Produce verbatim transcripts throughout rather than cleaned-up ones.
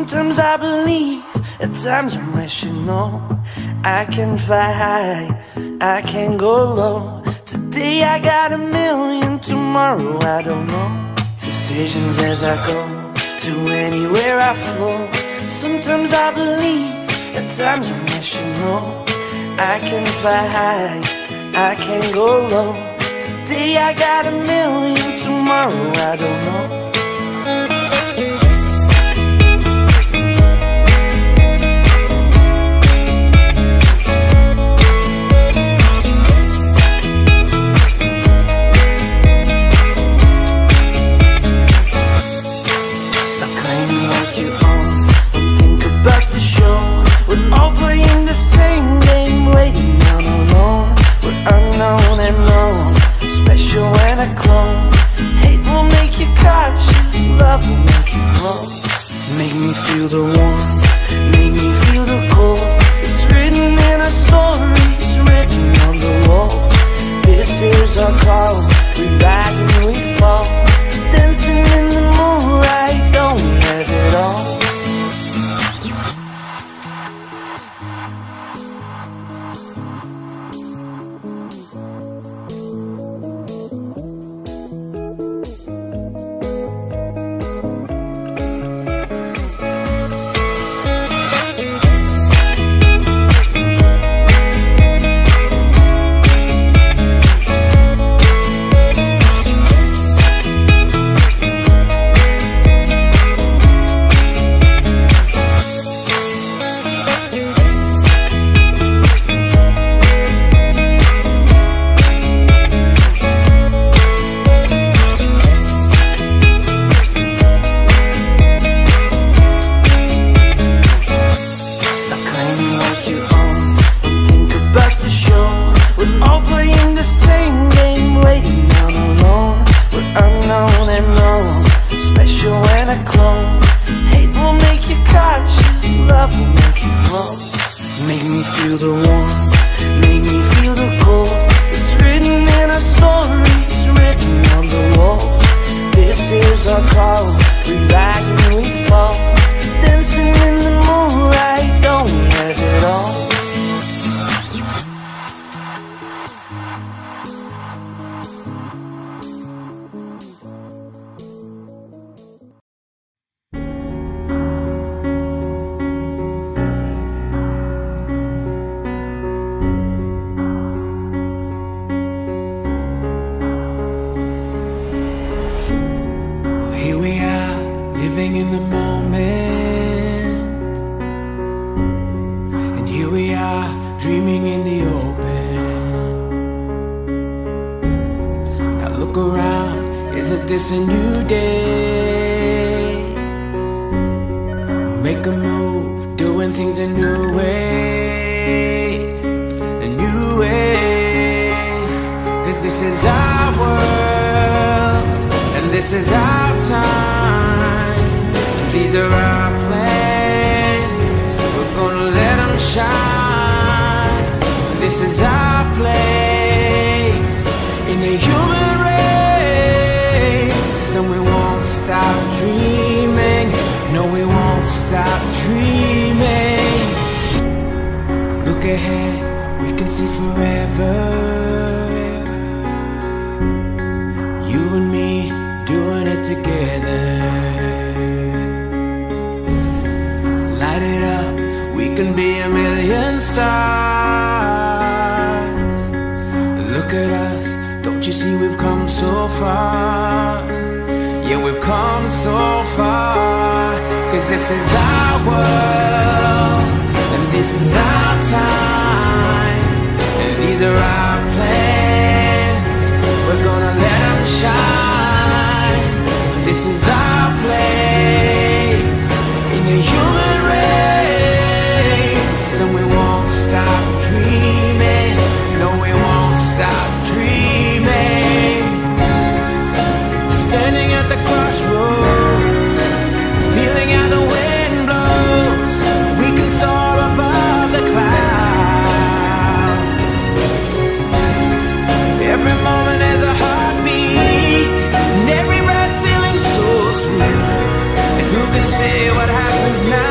Sometimes I believe, at times I'm rational. I can fly high, I can go low. Today I got a million, tomorrow I don't know. Decisions as I go, to anywhere I flow. Sometimes I believe, at times I'm rational. I can fly high, I can go low. Today I got a million, tomorrow I don't know. We're all playing the same game, waiting on alone. We're unknown and known, special and a clone. Hate will make you cautious, love will make you grow. Make me feel the warmth, make me feel the cold. It's written in our stories, written on the walls. This is our call, we rise and we fall. Dancing in the moonlight, don't we have it all? Make me feel the warmth, make me feel the cold. It's written in our stories, written on the walls. This is our call, we rise and we fall. Dancing in the moonlight, don't we have it all? Living in the moment, and here we are, dreaming in the open. Now look around, isn't this a new day? Make a move, doing things a new way, a new way. Cause this is our world, and this is our time. These are our plans, we're gonna let them shine. This is our place in the human race, and we won't stop dreaming. No, we won't stop dreaming. Look ahead, we can see forever. You and me doing it together. Light it up, we can be a million stars. Look at us, don't you see we've come so far? Yeah, we've come so far. Cause this is our world, and this is our time, and these are our plans, we're gonna let them shine. This is our place in the human race, and we won't stop dreaming. No, we won't stop dreaming. Standing at the crossroads, feeling how the wind blows. We can soar above the clouds. Every moment is a heartbeat, and every breath feeling so sweet. And who can say what happens now?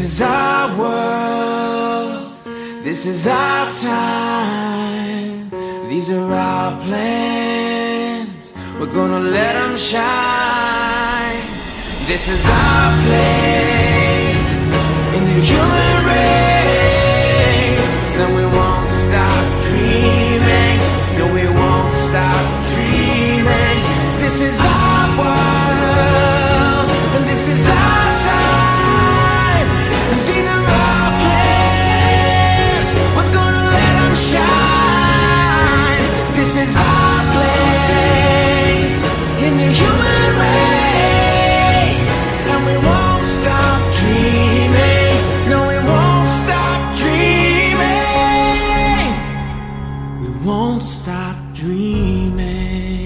is our world, this is our time, these are our plans, we're gonna let them shine. This is our place in the human race, and we won't stop dreaming, no we won't stop dreaming. This is our world, and this is our time, and these are our plans, we're gonna let them shine. This is our place in the human race, and we won't stop dreaming, no we won't stop dreaming, we won't stop dreaming.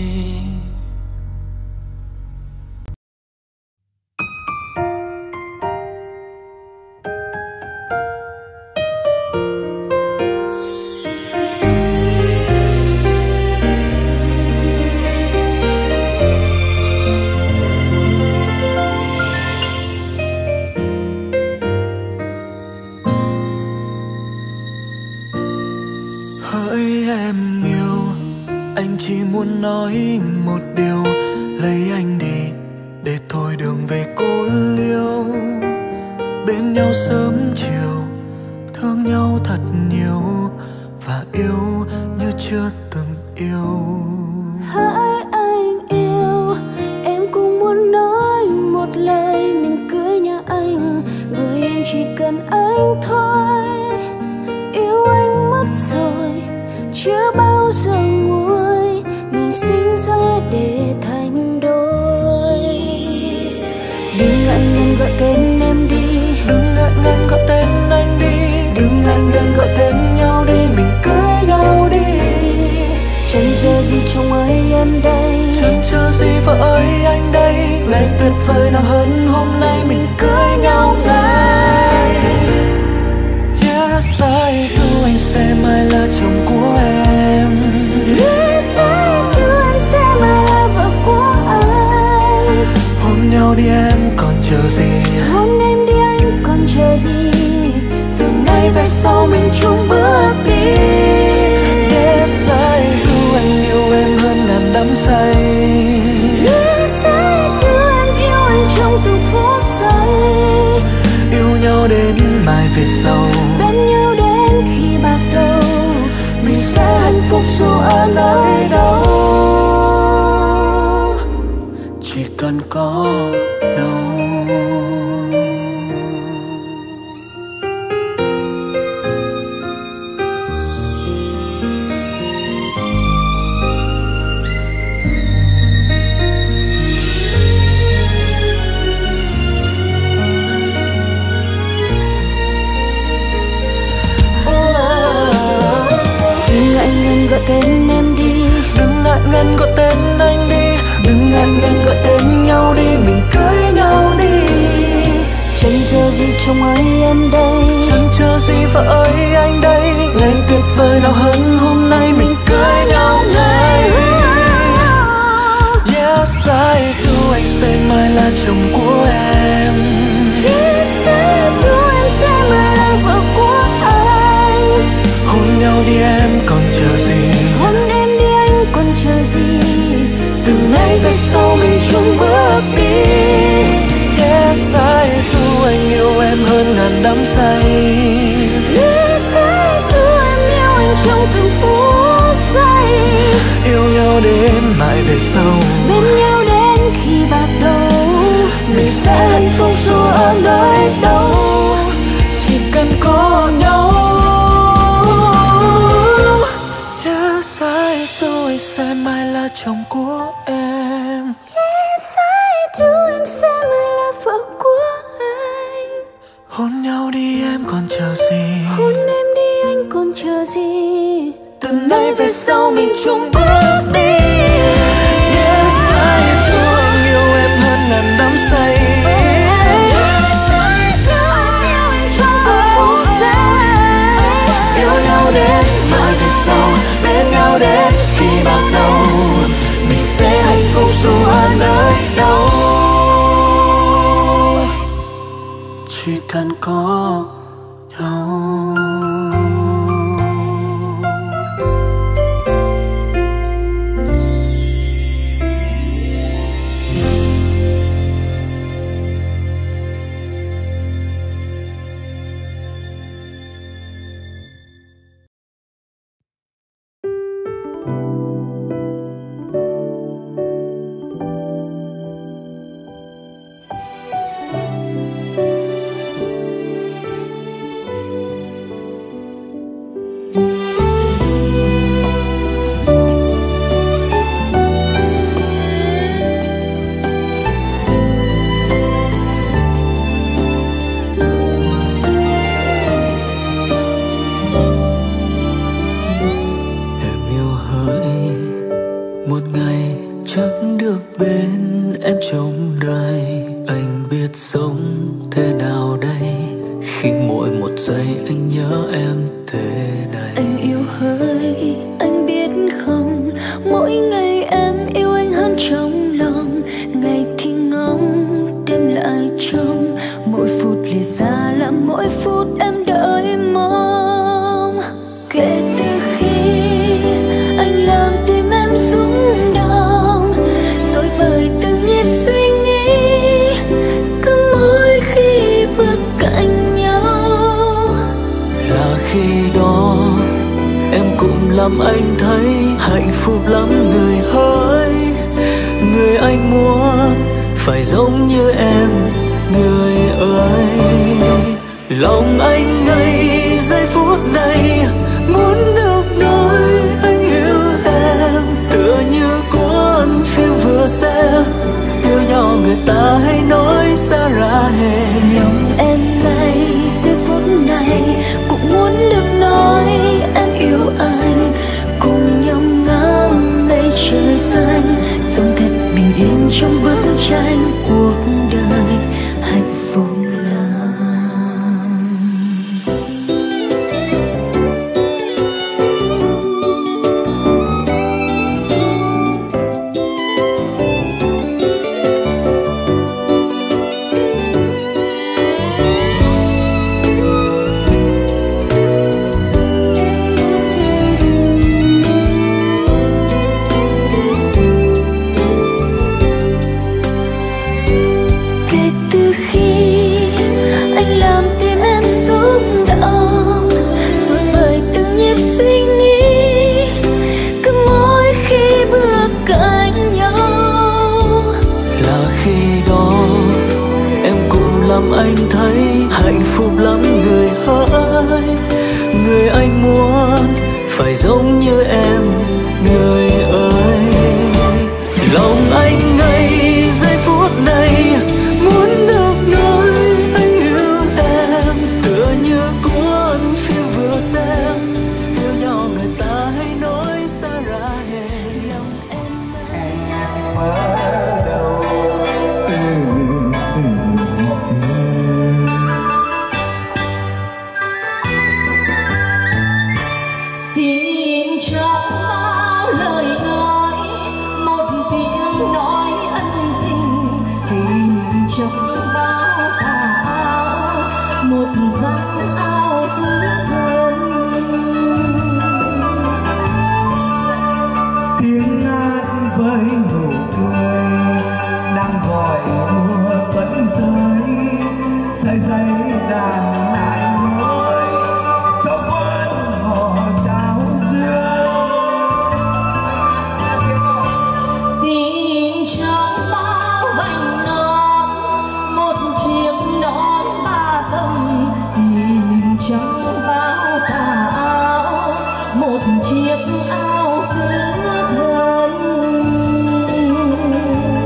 Chỉ muốn nói một điều, lấy anh đi để thôi đường về cô liêu. Bên nhau sớm chiều, thương nhau thật nhiều, và yêu như chưa từng yêu. Hỡi anh yêu, em cũng muốn nói một lời mình cưới nhà anh, bởi em chỉ cần anh thôi. Yêu anh mất rồi, chưa bao giờ nguôi, mình sinh ra để thành đôi. Đừng ngại ngần gọi tên em đi, đừng ngại ngần gọi tên anh đi, đừng ngại ngần gọi tên nhau đi, mình cưới nhau đi. Chẳng chờ gì chồng ơi em đây, chẳng chờ gì vợ ơi anh đây. Ngày tuyệt vời nào hơn hôm nay mình cưới nhau ngay. Yes, I do, anh sẽ mãi là chồng của em. Yes, I do, em sẽ mãi là vợ của anh. Hôn nhau đi em còn chờ gì, hôn em đi anh còn chờ gì. Từ nay về sau mình chung bước đi. Yes, I do, anh yêu em hơn ngàn đắm say. Yes, I do, em yêu anh trong từng phút giây. Yêu nhau đến mai về sau, bên nhau đến khi bạc đầu, mình sẽ hạnh phúc dù ở nơi đâu. Chỉ cần có nhau. Gọi tên em đi, đừng ngại ngần gọi tên anh đi, đừng ngại ngần gọi tên nhau đi, mình cưới nhau đi. Chẳng chờ gì chồng ơi em đây, chẳng chờ gì vợ ơi anh đây. Ngày tuyệt vời nào hơn hôm nay mình cưới nhau ngay. Yes, I do, anh sẽ mãi là chồng của em. Yes, I do, em sẽ mãi là vợ của anh. Hôn nhau đi em còn chờ gì, hôn em đi anh còn chờ gì. Từ nay về sau mình chung bước đi. Yes, I do, anh yêu em hơn ngàn đắm say. Yes, I do, em yêu anh trong từng phút giây. Yêu nhau đến mãi về sau, bên nhau đến khi bạc đầu, mình sẽ hạnh phúc dù ở nơi đâu. Chỉ cần có nhau. Yes, I do, anh sẽ mãi là chồng của em. Yes, I do, em sẽ mãi là vợ của anh. Hôn nhau đi em còn chờ gì, hôn em đi anh còn chờ gì. Từ nay về sau mình chung bước đi. Yes, I do, anh yêu em hơn ngàn đắm say. Yes, I do, em yêu anh trong từng phút giây. Yêu nhau đến mãi về sau, bên nhau đến khi bạc đầu, mình sẽ hạnh phúc dù ở nơi đâu. Chỉ cần có nhau.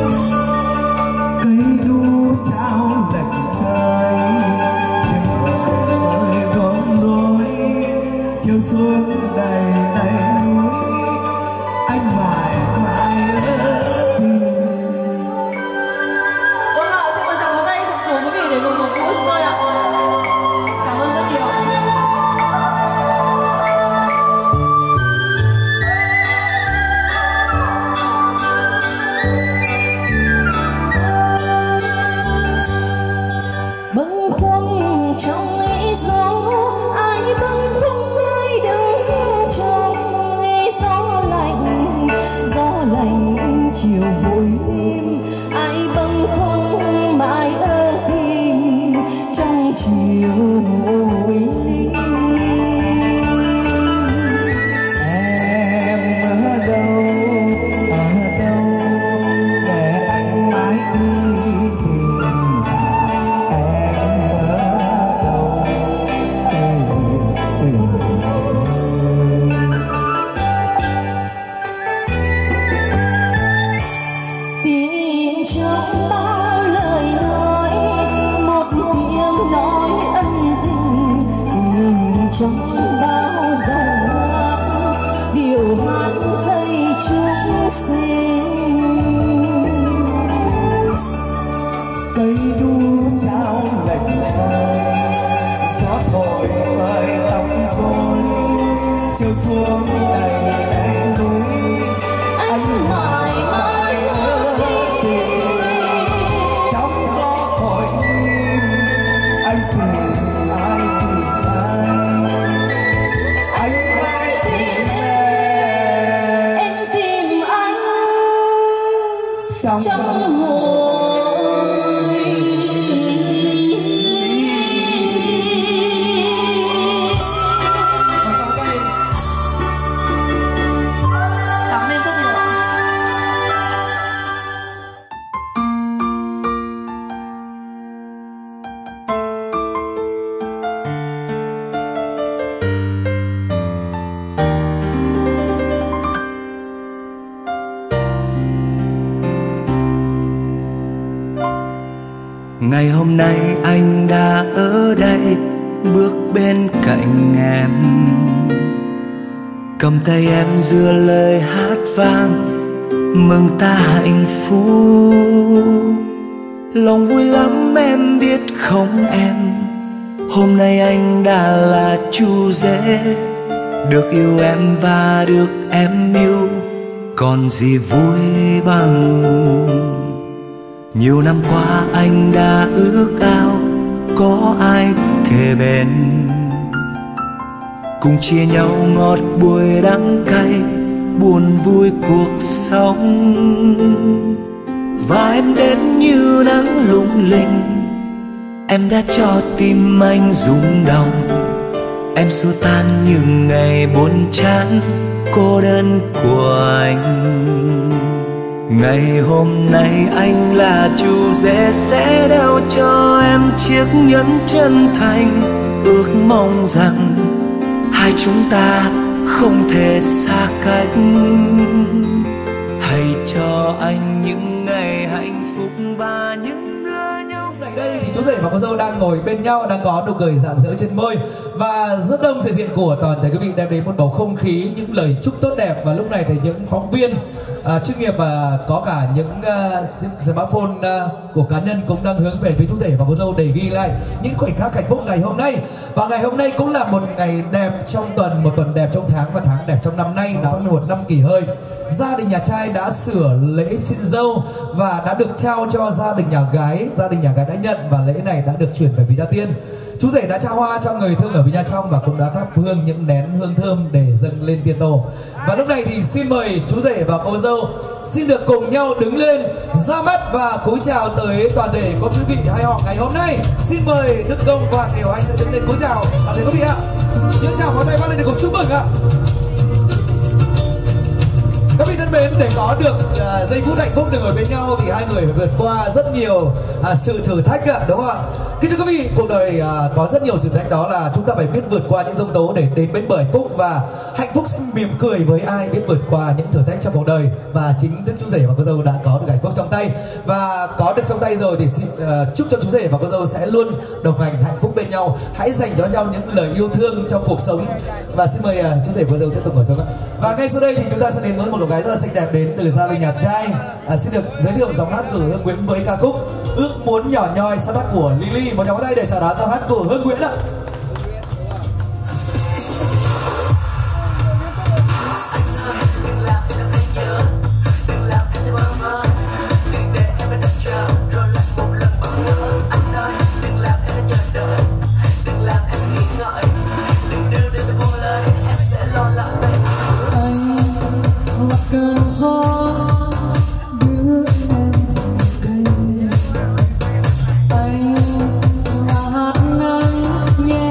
Cây đu trao lệnh trời chiều xuống đầy núi anh mãi mãi nhớ tìm trong gió cội anh tìm ai tìm anh anh mãi tìm em em tìm anh trong, trong ngày hôm nay anh đã ở đây bước bên cạnh em, cầm tay em giữa lời hát vang mừng ta hạnh phúc. Lòng vui lắm em biết không em, hôm nay anh đã là chú rể, được yêu em và được em yêu, còn gì vui bằng. Nhiều năm qua anh đã ước ao có ai kề bên, cùng chia nhau ngọt bùi đắng cay, buồn vui cuộc sống. Và em đến như nắng lung linh, em đã cho tim anh rung động, em xua tan những ngày buồn chán cô đơn của anh. Ngày hôm nay anh là chú rể sẽ đeo cho em chiếc nhẫn chân thành, ước mong rằng hai chúng ta không thể xa cách. Hãy cho anh những ngày hạnh phúc và những đứa nhau. Tại đây thì chú rể và cô dâu đang ngồi bên nhau, đang có nụ cười rạng rỡ trên môi, và rất đông sự diện của toàn thể quý vị đem đến một bầu không khí những lời chúc tốt đẹp. Và lúc này thì những phóng viên uh, chuyên nghiệp và có cả những uh, smartphone uh, của cá nhân cũng đang hướng về phía chú rể và cô dâu để ghi lại những khoảnh khắc hạnh phúc ngày hôm nay. Và ngày hôm nay cũng là một ngày đẹp trong tuần, một tuần đẹp trong tháng và tháng đẹp trong năm nay, đó là một năm Kỷ Hợi. Gia đình nhà trai đã sửa lễ xin dâu và đã được trao cho gia đình nhà gái. Gia đình nhà gái đã nhận và lễ này đã được chuyển về vị gia tiên. Chú rể đã trao hoa cho người thương ở bên nhà trong và cũng đã thắp hương những nén hương thơm để dâng lên tiên tổ. Và lúc này thì xin mời chú rể và cô dâu xin được cùng nhau đứng lên, ra mắt và cúi chào tới toàn thể các quý vị hai họ ngày hôm nay. Xin mời Đức Công và Kiều Anh sẽ đứng lên cúi chào toàn thể quý vị ạ. Những chào pháo tay vang lên để cùng chúc mừng ạ. Các vị thân mến, để có được uh, giây phút hạnh phúc được ngồi bên nhau thì hai người phải vượt qua rất nhiều uh, sự thử thách ạ, đúng không ạ? Kính thưa quý vị, cuộc đời uh, có rất nhiều thử thách, đó là chúng ta phải biết vượt qua những giông tố để đến bến bờ hạnh phúc, và hạnh phúc sẽ mỉm cười với ai biết vượt qua những thử thách trong cuộc đời. Và chính thức chú rể và cô dâu đã có được hạnh phúc trong tay, và có được trong tay rồi thì xin uh, chúc cho chú rể và cô dâu sẽ luôn đồng hành hạnh phúc bên nhau. Hãy dành cho nhau những lời yêu thương trong cuộc sống. Và xin mời uh, chú rể và cô dâu tiếp tục ngồi xuống ạ. Và ngay sau đây thì chúng ta sẽ đến với một cô gái rất là xinh đẹp đến từ gia đình nhà trai. À, xin được giới thiệu giọng hát của Hương Nguyễn với ca khúc Ước Muốn Nhỏ Nhoi, sáng tác của Lily. Một tràng pháo tay để chào đón giọng hát của Hương Nguyễn ạ. Cơn gió đưa em về đây, anh là hạt nắng nhẹ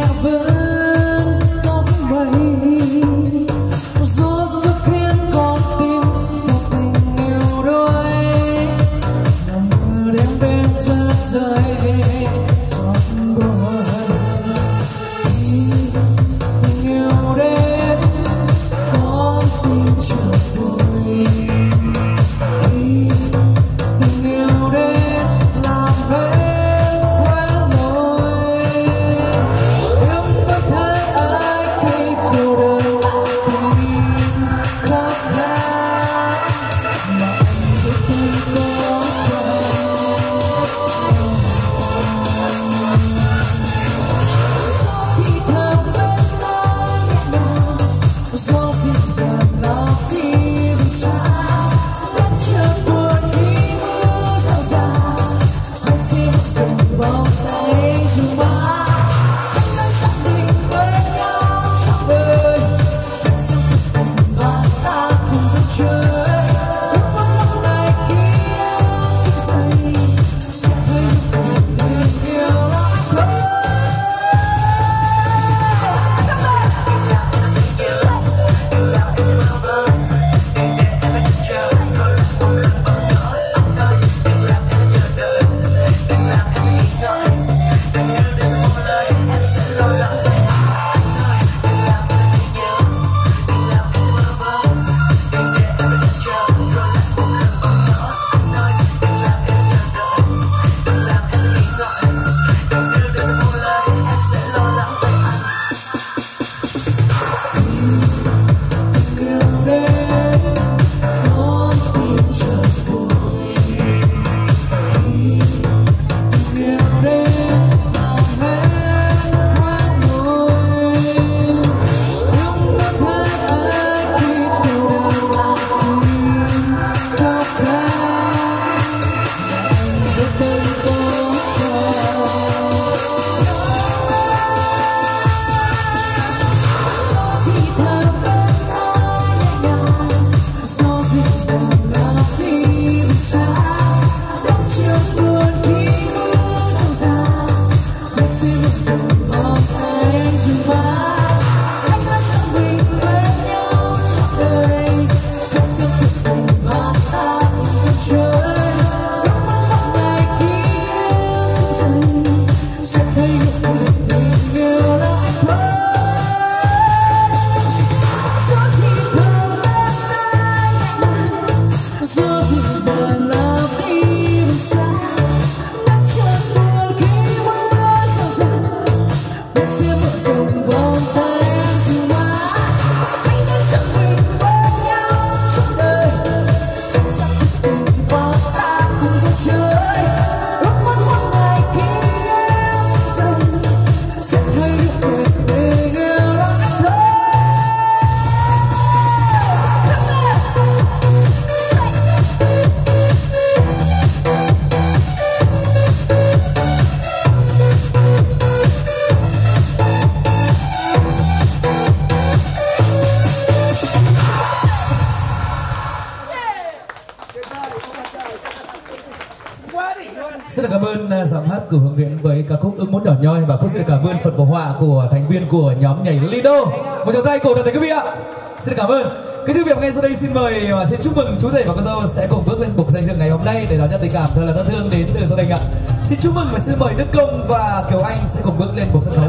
Xin cảm ơn giọng hát của Hương Nguyễn với ca khúc Ước Muốn Đỏ Nhoi, và cũng xin cảm ơn phần phổ họa của thành viên của nhóm nhảy Lido. Một tràng tay cổ toàn thể quý vị ạ. Xin cảm ơn. Kính thưa quý vị, ngay sau đây xin mời và xin chúc mừng chú rể và cô dâu sẽ cùng bước lên bục danh dự ngày hôm nay để đón nhận tình cảm thật là thân thương đến từ gia đình ạ. Xin chúc mừng và xin mời Đức Công và Kiều Anh sẽ cùng bước lên bục sân khấu.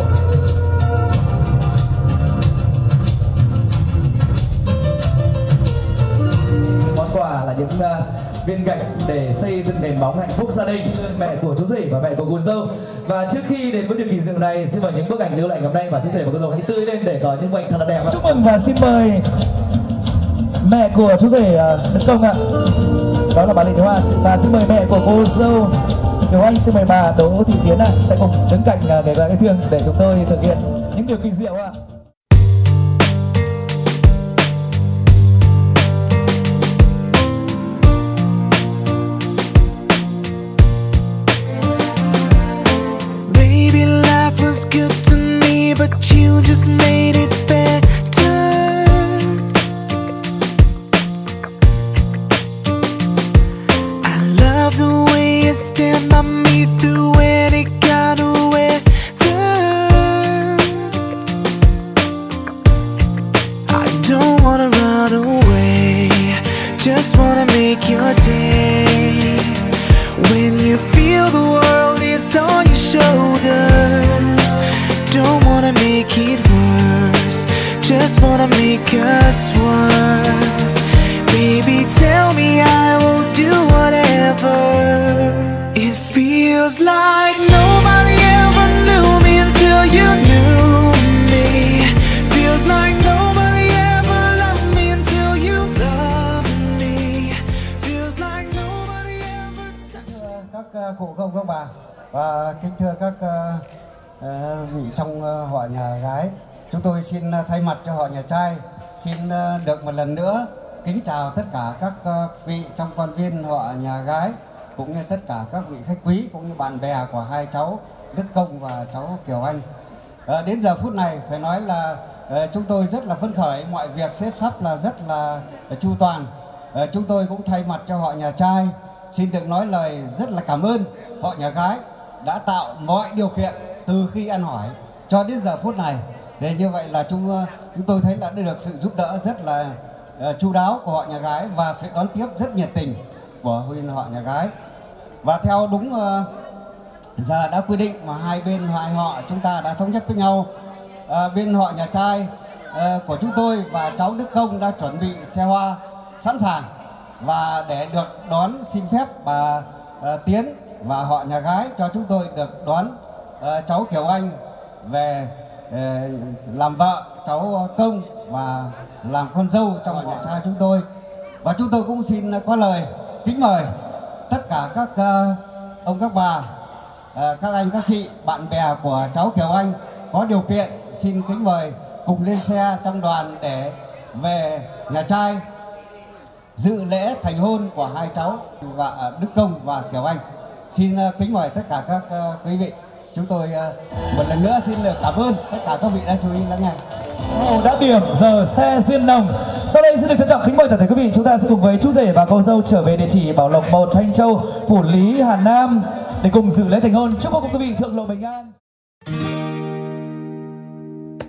Món quà là những uh, viên gạch để xây dựng nền móng hạnh phúc gia đình, mẹ của chú rể và mẹ của cô dâu. Và trước khi đến với điều kỳ diệu này, xin mời những bức ảnh lưu lại ngày hôm nay và chú rể và cô dâu hãy tươi lên để có những bức ảnh thật là đẹp. Chúc mừng và xin mời mẹ của chú rể Đức Công ạ, đó là bà Lê Thị Hoa, và xin mời mẹ của cô dâu Kiều Anh, xin mời bà Đỗ Thị Tiến ạ sẽ cùng đứng cạnh để gọi yêu thương để chúng tôi thực hiện những điều kỳ diệu ạ. Good to me, but you just made it better. I love the way you stand by me through any kind of weather. I don't wanna run away, just wanna make your day. When you feel the world is on your shoulders, don't wanna make it worse, just wanna make us one. Baby, tell me I will do whatever. It feels like nobody ever knew me until you knew me. Feels like nobody ever loved me until you loved me. Feels like nobody ever touched me. Các cụ công các bà và kính thưa các uh, vị trong uh, họ nhà gái, chúng tôi xin uh, thay mặt cho họ nhà trai xin uh, được một lần nữa kính chào tất cả các uh, vị trong quan viên họ nhà gái, cũng như tất cả các vị khách quý cũng như bạn bè của hai cháu Đức Công và cháu Kiều Anh. Uh, đến giờ phút này phải nói là uh, chúng tôi rất là phấn khởi, mọi việc xếp sắp là rất là uh, chu toàn. Uh, chúng tôi cũng thay mặt cho họ nhà trai xin được nói lời rất là cảm ơn họ nhà gái đã tạo mọi điều kiện từ khi ăn hỏi cho đến giờ phút này. Để như vậy là chúng chúng tôi thấy là đã được sự giúp đỡ rất là uh, chu đáo của họ nhà gái và sự đón tiếp rất nhiệt tình của huynh họ nhà gái. Và theo đúng uh, giờ đã quy định mà hai bên hai họ chúng ta đã thống nhất với nhau, uh, bên họ nhà trai uh, của chúng tôi và cháu Đức Công đã chuẩn bị xe hoa sẵn sàng và để được đón xin phép bà uh, Tiến và họ nhà gái cho chúng tôi được đón uh, cháu Kiều Anh về uh, làm vợ cháu Công và làm con dâu trong họ nhà trai chúng tôi. Và chúng tôi cũng xin có lời kính mời tất cả các uh, ông các bà, uh, các anh các chị, bạn bè của cháu Kiều Anh có điều kiện xin kính mời cùng lên xe trong đoàn để về nhà trai dự lễ thành hôn của hai cháu và Đức Công và Kiều Anh. Xin uh, kính mời tất cả các uh, quý vị. Chúng tôi uh, một lần nữa xin được cảm ơn tất cả các vị đã chú ý lắng nghe. Oh, đã điểm giờ xe duyên nồng. Sau đây xin được trân trọng kính mời toàn thể quý vị, chúng ta sẽ cùng với chú rể và cô dâu trở về địa chỉ Bảo Lộc một, Thanh Châu, Phủ Lý, Hà Nam để cùng dự lễ thành hôn. Chúc mừng quý vị thượng lộ bình an.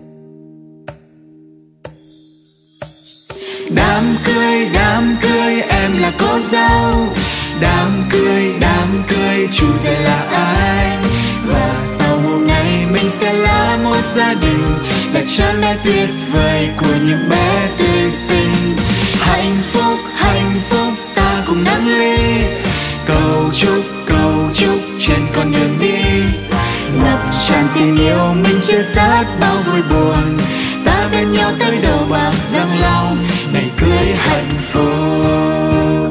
Đám cưới, đám cưới, em là cô dâu. Đám cưới, đám cưới, chủ rể là ai? Và sau hôm nay mình sẽ là một gia đình, là cha mẹ tuyệt vời của những bé tươi xinh. Hạnh phúc, hạnh phúc, ta cùng nâng ly, cầu chúc, cầu chúc trên con đường đi. Ngập tràn tình yêu, mình chia sẻ bao vui buồn, ta bên nhau tới đầu bạc răng long, ngày cưới hạnh phúc.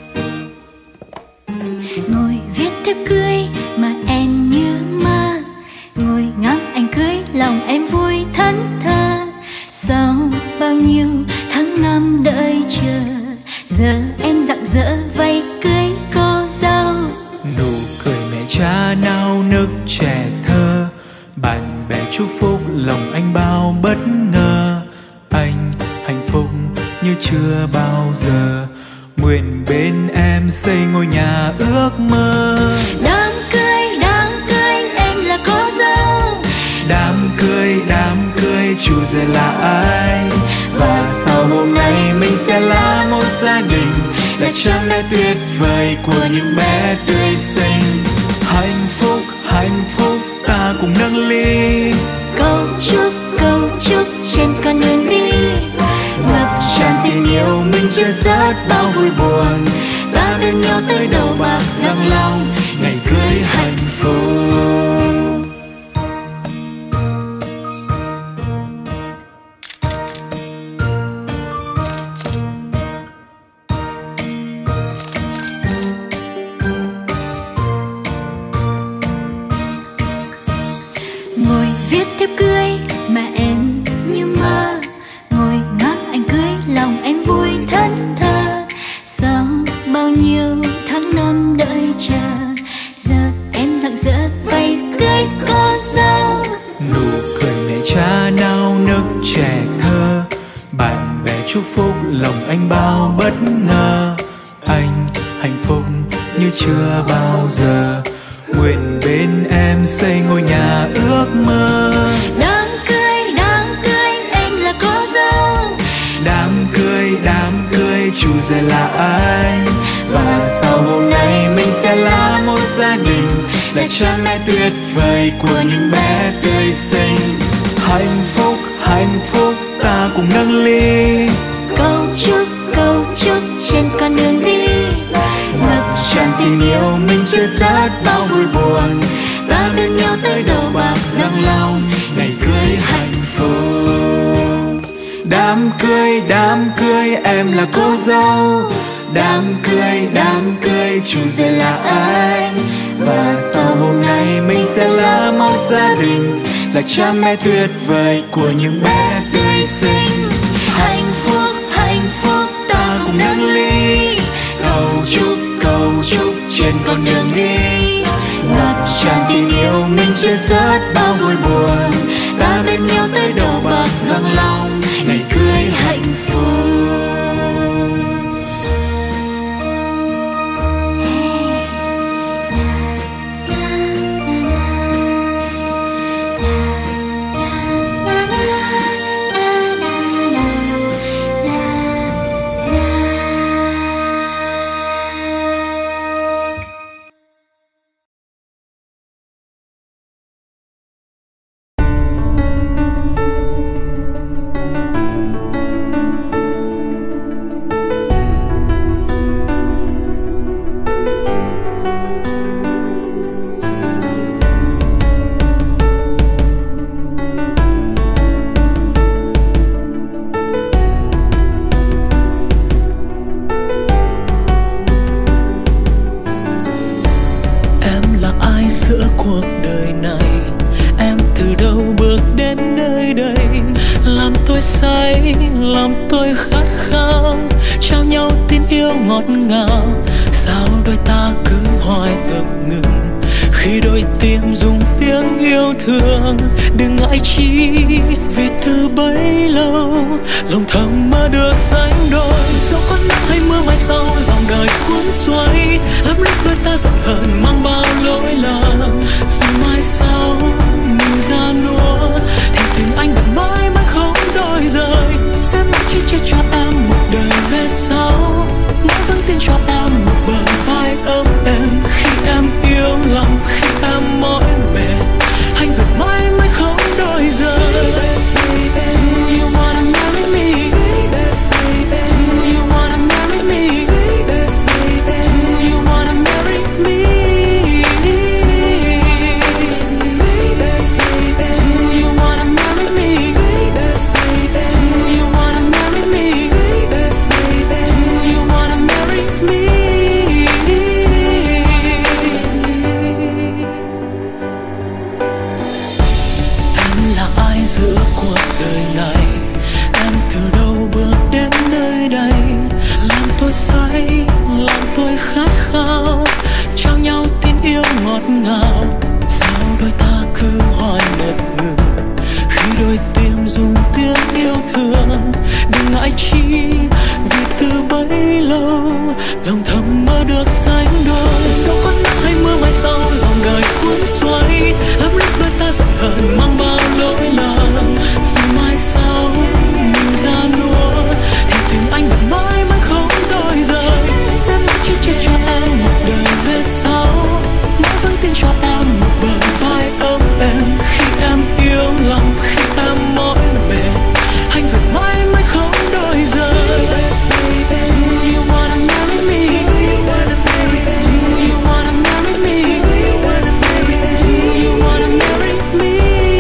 Ngồi viết thiếp cưới mà em như mơ, ngồi ngắm anh cưới lòng em vui thẫn thờ. Sau bao nhiêu tháng năm đợi chờ, giờ em rạng rỡ vay cưới cô dâu. Nụ cười mẹ cha nao nức trẻ thơ, bạn bè chúc phúc lòng anh bao bất ngờ. Anh hạnh phúc như chưa bao giờ, nguyện bên em xây ngôi nhà ước mơ. Đám cưới, đám cưới, em là cô dâu. Đám cưới, đám cưới, chủ rể là ai? Và sau hôm nay mình sẽ là một gia đình, là cha mẹ tuyệt vời của những bé tươi xinh. Hạnh phúc, hạnh phúc, ta cùng nâng ly, Cầu chúc, cầu chúc trên con đường đi. ngập tràn tình yêu, mình chia sẻ bao vui buồn, ta bên nhau tới đầu bạc răng long, ngày cưới hạnh phúc. Ngồi viết thiếp cưới mà em như mơ, ngồi ngắm anh cưới lòng em vui thẫn thờ. Sau bao nhiêu tháng năm đợi chờ, giờ em rạng rỡ vay cưới cô dâu. Nụ cười mẹ cha nao nức trẻ thơ, bạn bè chúc phúc lòng anh bao bất ngờ. Anh hạnh phúc như chưa bao giờ, nguyện bên em xây ngôi nhà ước mơ. Đám cưới, đám cưới, em là cô dâu. Đám cưới, đám cưới, chủ rể là ai? Và sau hôm nay mình sẽ là một gia đình, là cha mẹ tuyệt vời của những bé tươi xinh. Hạnh phúc, hạnh phúc, ta cùng nâng ly, Cầu chúc, cầu chúc trên con đường đi. ngập tràn tình yêu, mình chia sẻ bao vui buồn, ta bên nhau tới đầu bạc răng long, ngày cưới hạnh phúc. Đám cưới, đám cưới, em là cô dâu. Đám cưới, đám cưới, chủ rể là ai? Và sau hôm nay mình sẽ là một gia đình, là cha mẹ tuyệt vời của những bé tươi xinh. Hạnh phúc, hạnh phúc, ta cùng nâng ly, cầu chúc, cầu chúc trên con đường đi. Ngập tràn tình yêu, mình chia sẻ bao vui buồn, ta bên nhau tới đầu bạc răng long, ngày cưới hạnh phúc. giữa cuộc đời này. Em từ đâu bước đến nơi đây, làm tôi say, làm tôi khát khao, trao nhau tin yêu ngọt ngào. Sao đôi ta cứ hoài ngập ngừng khi đôi tim dùng tiếng yêu thương. Đừng ngại chi vì từ bấy lâu lòng thầm mơ được sánh đôi. Dẫu có nắng hay mưa mai sau dòng đời cuốn xoay, lắm lúc đôi ta giận hờn mang bao lỗi lầm. Rồi mai sau mình ra nua thì tình anh vẫn mãi mãi không đổi rời. Sẽ mãi chỉ cho em một đời tại chi, vì từ bấy lâu lòng thầm mơ được sánh đôi. Dẫu có nắng hay mưa mai sau dòng đời cuốn xoay, lắm lúc đôi ta giận hờn mang bao lỗi lầm. Rồi mai sau mình ra nua thì tình anh vẫn mãi mãi không đổi rời. Sẽ mãi chỉ chia cho em một đời về sau, mãi vẫn tin cho em một bờ vai ấm êm. Khi em yêu lòng, khi em mỏi mệt, anh vẫn mãi mãi không đổi rời. Do you wanna marry me? Do you wanna marry me? Do you wanna marry me? Do you wanna marry me?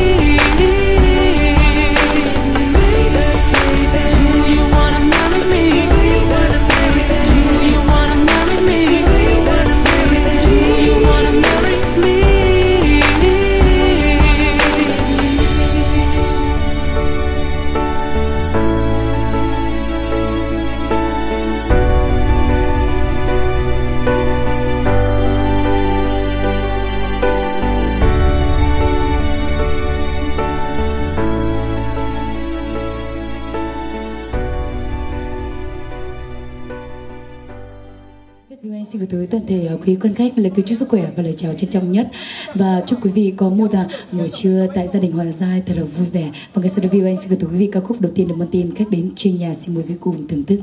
Xin gửi tới toàn thể quý quan khách lời kính chúc sức khỏe và lời chào trân trọng nhất, và chúc quý vị có một buổi trưa tại gia đình Hoàng Giai thật là vui vẻ. Và ngay sau đây anh xin gửi tới quý vị ca khúc đầu tiên được mang tên Khách Đến Trên Nhà. Xin mời quý vị cùng thưởng thức.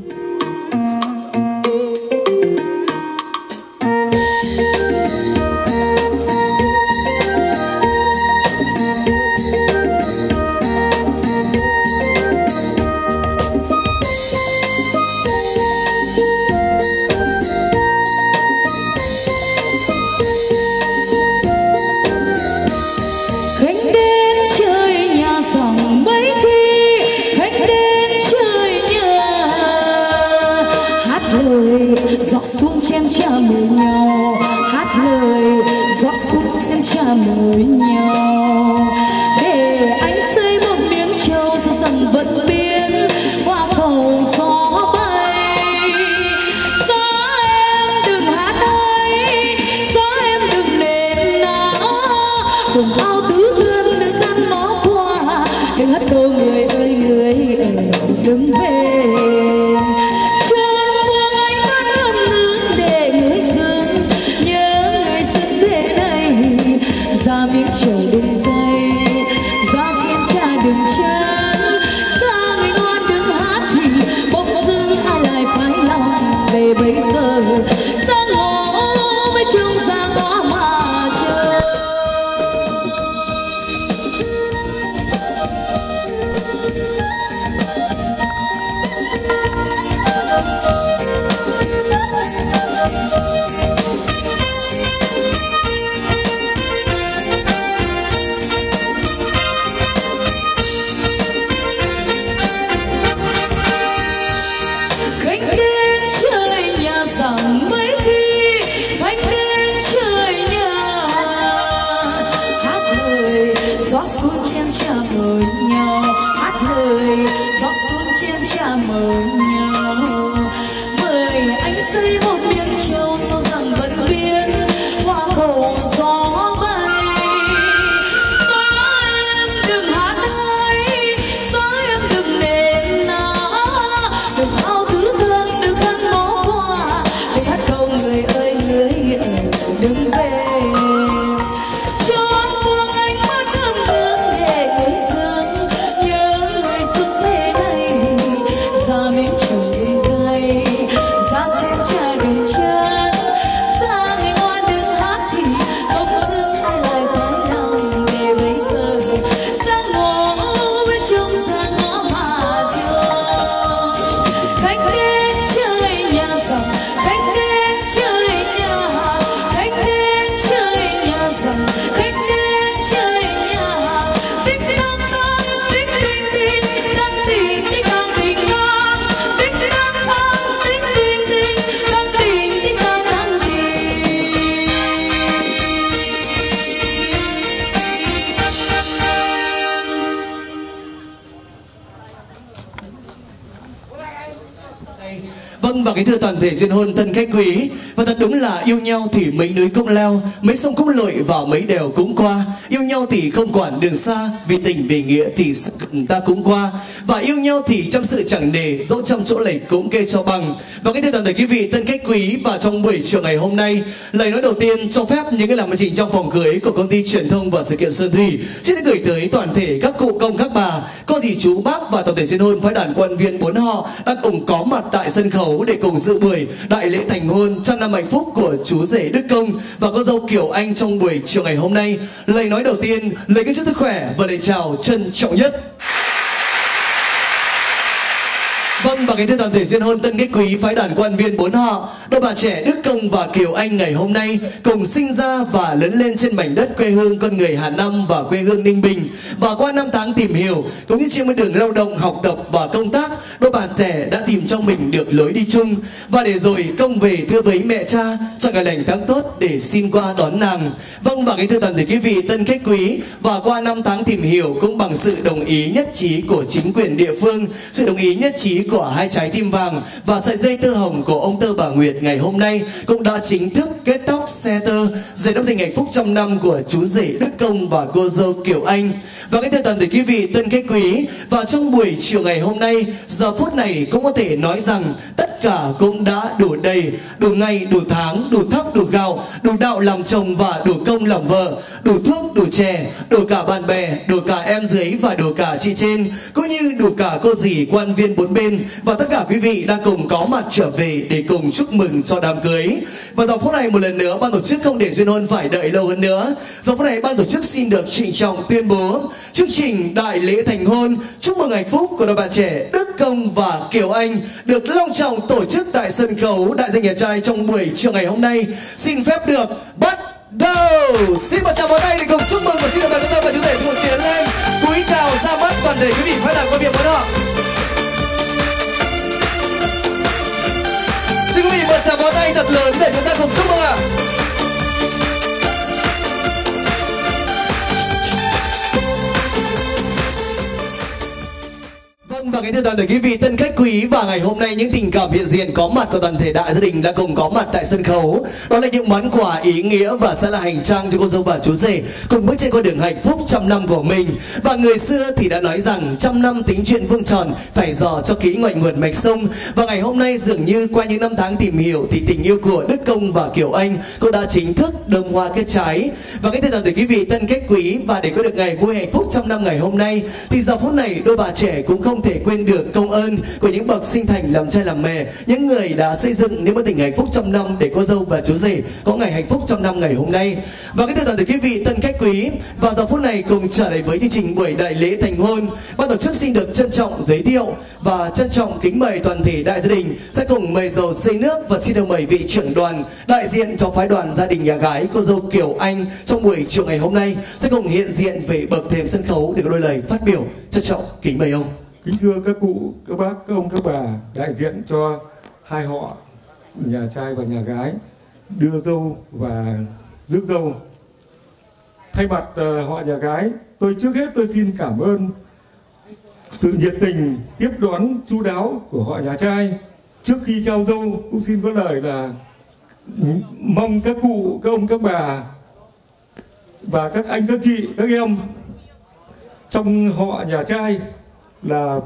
Giọt xuống chén trà mời nhau, hát lời giọt xuống chén trà mời nhau, để anh xây một miếng trầu rồi dần vận biến qua cầu gió bay. Gió em đừng hát ơi, gió em đừng lên nó, đừng ao tứ thương đừng ngăn nó qua, đừng hát câu người ơi người ơi đừng về. Ra miếng trầu đừng cay, ra chén trà đừng chán, ra người ngoan đừng hát thì bỗng dưng ai lại phải lòng về bây giờ. Ra ngõ mới trông ra ngõ mà chờ. Giót xuống chén trà mời nhau, hát lời giót xuống chén trà mời nhau, mời anh xây một miếng trầu sâu rằng vẫn biến qua cầu gió bay. Gió em đừng hát ơi, gió em đừng nền nó, đừng ao thứ thương đừng khăn nó qua, đừng hát câu người ơi người ơi đừng về. Vâng, Vâng, và cái thưa toàn thể duyên hôn thân khách quý, và thật đúng là yêu nhau thì mấy núi cũng leo, mấy sông cũng lội và mấy đèo cũng qua. Yêu nhau thì không quản đường xa, vì tình vì nghĩa thì ta cũng qua. Và yêu nhau thì trăm sự chẳng nề, dẫu trăm chỗ lệch cũng kê cho bằng. Và cái thưa toàn thể quý vị thân khách quý, và trong buổi chiều ngày hôm nay, lời nói đầu tiên cho phép những cái làm chương trình trong phòng cưới của công ty truyền thông và sự kiện Xuân Thủy xin được gửi tới toàn thể các cụ công các bà, cô dì chú bác và toàn thể duyên hôn phái đoàn quân viên bốn họ đang cùng có mặt tại sân khấu để cùng dự buổi đại lễ thành hôn trăm năm hạnh phúc của chú rể Đức Công và cô dâu Kiều Anh trong buổi chiều ngày hôm nay. Lời nói đầu tiên, lời kính chúc sức khỏe và lời chào trân trọng nhất. Vâng, và cái thưa toàn thể duyên hôn tân khách quý phái đoàn quan viên bốn họ, đôi bà trẻ Đức Công và Kiều Anh ngày hôm nay cùng sinh ra và lớn lên trên mảnh đất quê hương con người Hà Nam và quê hương Ninh Bình. Và qua năm tháng tìm hiểu cũng như trên con đường lao động, học tập và công tác, đôi bà trẻ đã tìm cho mình được lối đi chung. Và để rồi Công về thưa với mẹ cha cho ngày lành tháng tốt để xin qua đón nàng. Vâng, và cái thưa toàn thể quý vị tân khách quý, và qua năm tháng tìm hiểu cũng bằng sự đồng ý nhất trí của chính quyền địa phương, sự đồng ý nhất trí của hai trái tim vàng và sợi dây tơ hồng của ông Tơ bà Nguyệt ngày hôm nay cũng đã chính thức kết tóc xe tơ dây đắp thành hạnh phúc trăm năm của chú rể Đức Công và cô dâu Kiều Anh. Và cái thưa toàn thể quý vị tân khách quý, và trong buổi chiều ngày hôm nay, giờ phút này cũng có thể nói rằng tất cả cũng đã đủ đầy, đủ ngày, đủ tháng, đủ thóc, đủ gạo, đủ đạo làm chồng và đủ công làm vợ, đủ thuốc, đủ chè, đủ cả bạn bè, đủ cả em dưới và đủ cả chị trên, cũng như đủ cả cô dì quan viên bốn bên và tất cả quý vị đang cùng có mặt trở về để cùng chúc mừng cho đám cưới. Và giờ phút này một lần nữa ban tổ chức không để duyên hôn phải đợi lâu hơn nữa. Giờ phút này ban tổ chức xin được trịnh trọng tuyên bố chương trình đại lễ thành hôn chúc mừng hạnh phúc của đôi bạn trẻ Đức Công và Kiều Anh được long trọng tổ chức tại sân khấu Đại Thanh Nhà Trai trong buổi chiều ngày hôm nay xin phép được bắt đầu. Xin một tràng pháo tay để cùng chúc mừng và xin được mời các và chú rể cùng tiến lên cúi chào ra mắt toàn thể quý vị phái đoàn quan viên bốn họ. Xin quý vị một tràng pháo tay thật lớn để chúng ta cùng chúc mừng ạ. Vâng, và cái thưa toàn thể quý vị tân khách quý, và ngày hôm nay những tình cảm hiện diện có mặt của toàn thể đại gia đình đã cùng có mặt tại sân khấu. Đó là những món quà ý nghĩa và sẽ là hành trang cho cô dâu và chú rể cùng bước trên con đường hạnh phúc trăm năm của mình. Và người xưa thì đã nói rằng trăm năm tính chuyện vuông tròn, phải dò cho kỹ ngoảnh nguồn mạch sông. Và ngày hôm nay dường như qua những năm tháng tìm hiểu thì tình yêu của Đức Công và Kiều Anh cũng đã chính thức đơm hoa kết trái. Và cái thưa toàn thể quý vị tân khách quý, và để có được ngày vui hạnh phúc trăm năm ngày hôm nay thì giờ phút này đôi bà trẻ cũng không thể quên được công ơn của những bậc sinh thành làm trai làm mẹ, những người đã xây dựng những mối tình hạnh phúc trăm năm để cô dâu và chú rể có ngày hạnh phúc trăm năm ngày hôm nay. Và cái thưa toàn thể quý vị tân khách quý, và giờ phút này cùng trở lại với chương trình buổi đại lễ thành hôn, ban tổ chức xin được trân trọng giới thiệu và trân trọng kính mời toàn thể đại gia đình sẽ cùng mời dầu xây nước, và xin được mời vị trưởng đoàn đại diện cho phái đoàn gia đình nhà gái cô dâu Kiều Anh trong buổi chiều ngày hôm nay sẽ cùng hiện diện về bậc thềm sân khấu để có đôi lời phát biểu. Trân trọng kính mời ông. Kính thưa các cụ, các bác, các ông, các bà đại diện cho hai họ nhà trai và nhà gái đưa dâu và rước dâu. Thay mặt uh, họ nhà gái, tôi trước hết tôi xin cảm ơn sự nhiệt tình tiếp đón chu đáo của họ nhà trai. Trước khi trao dâu cũng xin có lời là mong các cụ, các ông, các bà và các anh, các chị, các em trong họ nhà trai là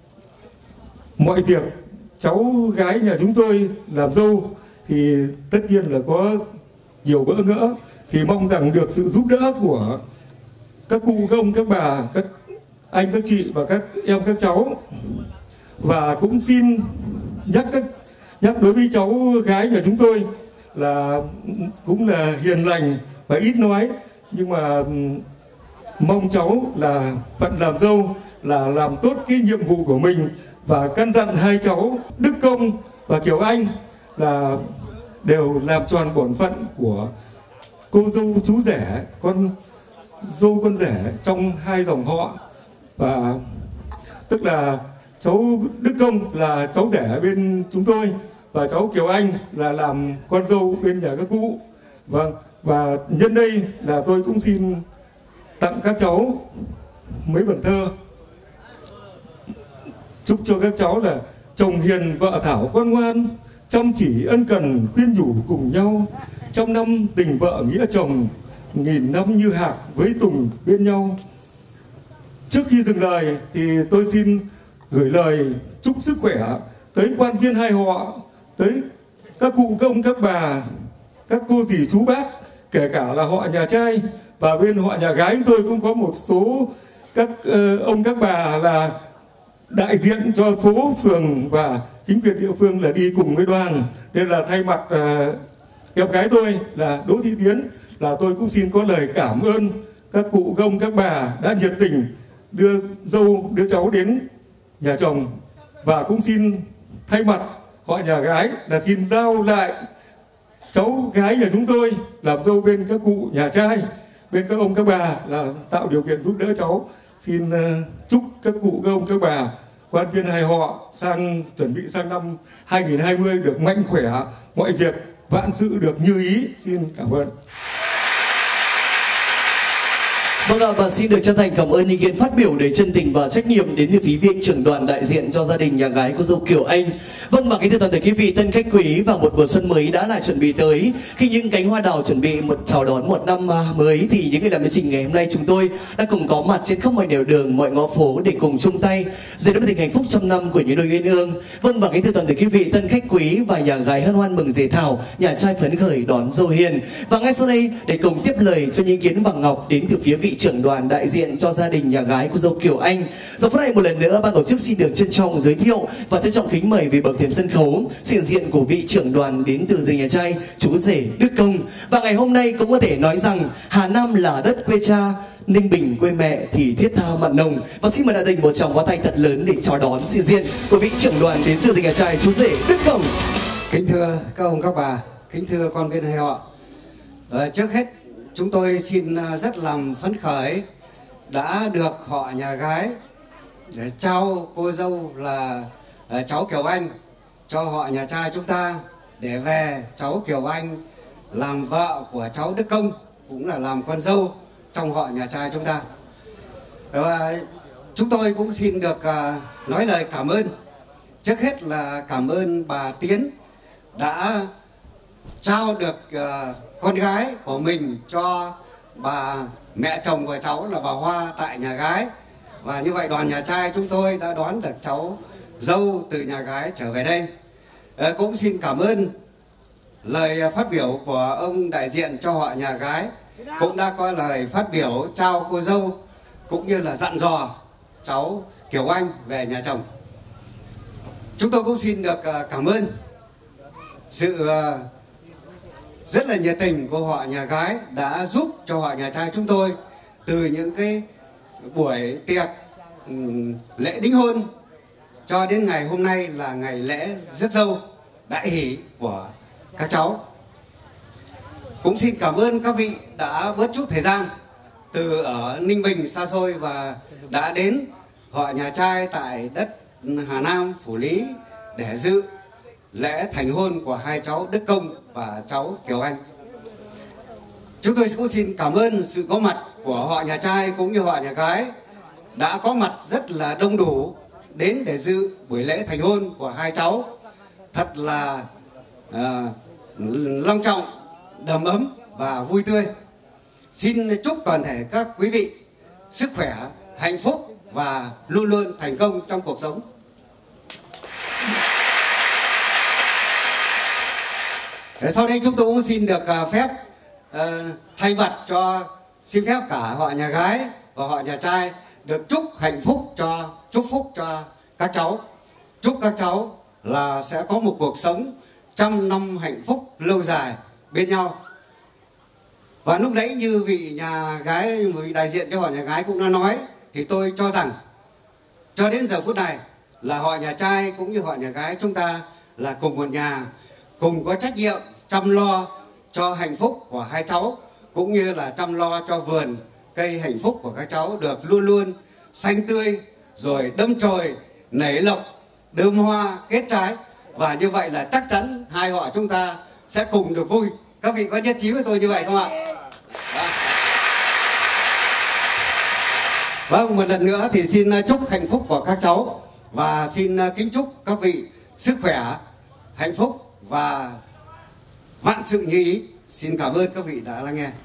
mọi việc cháu gái nhà chúng tôi làm dâu thì tất nhiên là có nhiều bỡ ngỡ, thì mong rằng được sự giúp đỡ của các cụ, các ông, các bà, các anh, các chị và các em, các cháu. Và cũng xin nhắc các nhắc đối với cháu gái nhà chúng tôi là cũng là hiền lành và ít nói, nhưng mà mong cháu là phận làm dâu là làm tốt cái nhiệm vụ của mình, và căn dặn hai cháu Đức Công và Kiều Anh là đều làm tròn bổn phận của cô dâu chú rể, con dâu con rể trong hai dòng họ. Và tức là cháu Đức Công là cháu rể bên chúng tôi và cháu Kiều Anh là làm con dâu bên nhà các cụ. Vâng, và nhân đây là tôi cũng xin tặng các cháu mấy vần thơ chúc cho các cháu là chồng hiền vợ thảo con ngoan, chăm chỉ ân cần khuyên nhủ cùng nhau, trăm năm tình vợ nghĩa chồng, nghìn năm như hạc với tùng bên nhau. Trước khi dừng lời thì tôi xin gửi lời chúc sức khỏe tới quan viên hai họ, tới các cụ công các bà, các cô dì chú bác, kể cả là họ nhà trai, và bên họ nhà gái tôi cũng có một số các uh, ông các bà là đại diện cho phố phường và chính quyền địa phương là đi cùng với đoàn, nên là thay mặt uh, em gái tôi là Đỗ Thị Tiến là tôi cũng xin có lời cảm ơn các cụ công các bà đã nhiệt tình đưa dâu đưa cháu đến nhà chồng, và cũng xin thay mặt họ nhà gái là xin giao lại cháu gái nhà chúng tôi làm dâu bên các cụ nhà trai, bên các ông các bà là tạo điều kiện giúp đỡ cháu. Xin uh, chúc các cụ các ông các bà quan viên hai họ sang chuẩn bị sang năm hai nghìn không trăm hai mươi được mạnh khỏe, mọi việc vạn sự được như ý. Xin cảm ơn. Vâng ạ, và xin được chân thành cảm ơn ý kiến phát biểu đầy chân tình và trách nhiệm đến từ phía vị trưởng đoàn đại diện cho gia đình nhà gái cô dâu Kiều Anh. Vâng, và kính thưa toàn thể quý vị tân khách quý, và một mùa xuân mới đã lại chuẩn bị tới. Khi những cánh hoa đào chuẩn bị một chào đón một năm mới, thì những người làm chương trình ngày hôm nay chúng tôi đã cùng có mặt trên khắp mọi nẻo đường, mọi ngõ phố để cùng chung tay dệt đắp tình hạnh phúc trăm năm của những đôi uyên ương. Vâng, và kính thưa toàn thể quý vị tân khách quý và nhà gái hân hoan mừng dễ thảo, nhà trai phấn khởi đón dâu hiền. Và ngay sau đây để cùng tiếp lời cho những ý kiến vàng ngọc đến từ phía vị trưởng đoàn đại diện cho gia đình nhà gái cô dâu Kiều Anh. Giờ phút này một lần nữa ban tổ chức xin được trân trọng giới thiệu và trân trọng kính mời về bậc thềm sân khấu sự hiện diện của vị trưởng đoàn đến từ gia đình nhà trai chú rể Đức Công. Và ngày hôm nay cũng có thể nói rằng Hà Nam là đất quê cha, Ninh Bình quê mẹ thì thiết tha mặn nồng. Và xin mời đại đình một tràng pháo tay thật lớn để chào đón sự hiện diện của vị trưởng đoàn đến từ gia đình nhà trai chú rể Đức Công. Kính thưa các ông các bà, kính thưa con viên hai họ, ờ, trước hết chúng tôi xin rất làm phấn khởi đã được họ nhà gái để trao cô dâu là cháu Kiều Anh cho họ nhà trai chúng ta, để về cháu Kiều Anh làm vợ của cháu Đức Công, cũng là làm con dâu trong họ nhà trai chúng ta. Và chúng tôi cũng xin được nói lời cảm ơn. Trước hết là cảm ơn bà Tiến đã trao được con gái của mình cho bà mẹ chồng của cháu là bà Hoa tại nhà gái. Và như vậy đoàn nhà trai chúng tôi đã đón được cháu dâu từ nhà gái trở về đây. À, cũng xin cảm ơn lời phát biểu của ông đại diện cho họ nhà gái, cũng đã có lời phát biểu trao cô dâu cũng như là dặn dò cháu Kiều Anh về nhà chồng. Chúng tôi cũng xin được cảm ơn sự rất là nhiệt tình của họ nhà gái đã giúp cho họ nhà trai chúng tôi từ những cái buổi tiệc um, lễ đính hôn cho đến ngày hôm nay là ngày lễ rước dâu đại hỷ của các cháu. Cũng xin cảm ơn các vị đã bớt chút thời gian từ ở Ninh Bình xa xôi và đã đến họ nhà trai tại đất Hà Nam, Phủ Lý để dự lễ thành hôn của hai cháu Đức Công và cháu Kiều Anh. Chúng tôi cũng xin cảm ơn sự có mặt của họ nhà trai cũng như họ nhà gái đã có mặt rất là đông đủ đến để dự buổi lễ thành hôn của hai cháu. Thật là uh, long trọng, đầm ấm và vui tươi. Xin chúc toàn thể các quý vị sức khỏe, hạnh phúc và luôn luôn thành công trong cuộc sống. Sau đây chúng tôi cũng xin được phép uh, thay mặt cho xin phép cả họ nhà gái và họ nhà trai được chúc hạnh phúc cho chúc phúc cho các cháu. Chúc các cháu là sẽ có một cuộc sống trăm năm hạnh phúc lâu dài bên nhau. Và lúc nãy như vị nhà gái, vị đại diện cho họ nhà gái cũng đã nói, thì tôi cho rằng cho đến giờ phút này là họ nhà trai cũng như họ nhà gái chúng ta là cùng một nhà, cùng có trách nhiệm chăm lo cho hạnh phúc của hai cháu, cũng như là chăm lo cho vườn cây hạnh phúc của các cháu được luôn luôn xanh tươi, rồi đâm chồi nảy lộc, đơm hoa kết trái. Và như vậy là chắc chắn hai họ chúng ta sẽ cùng được vui. Các vị có nhất trí với tôi như vậy không ạ? Vâng, một lần nữa thì xin chúc hạnh phúc của các cháu và xin kính chúc các vị sức khỏe, hạnh phúc và vạn sự như ý. Xin cảm ơn các vị đã lắng nghe.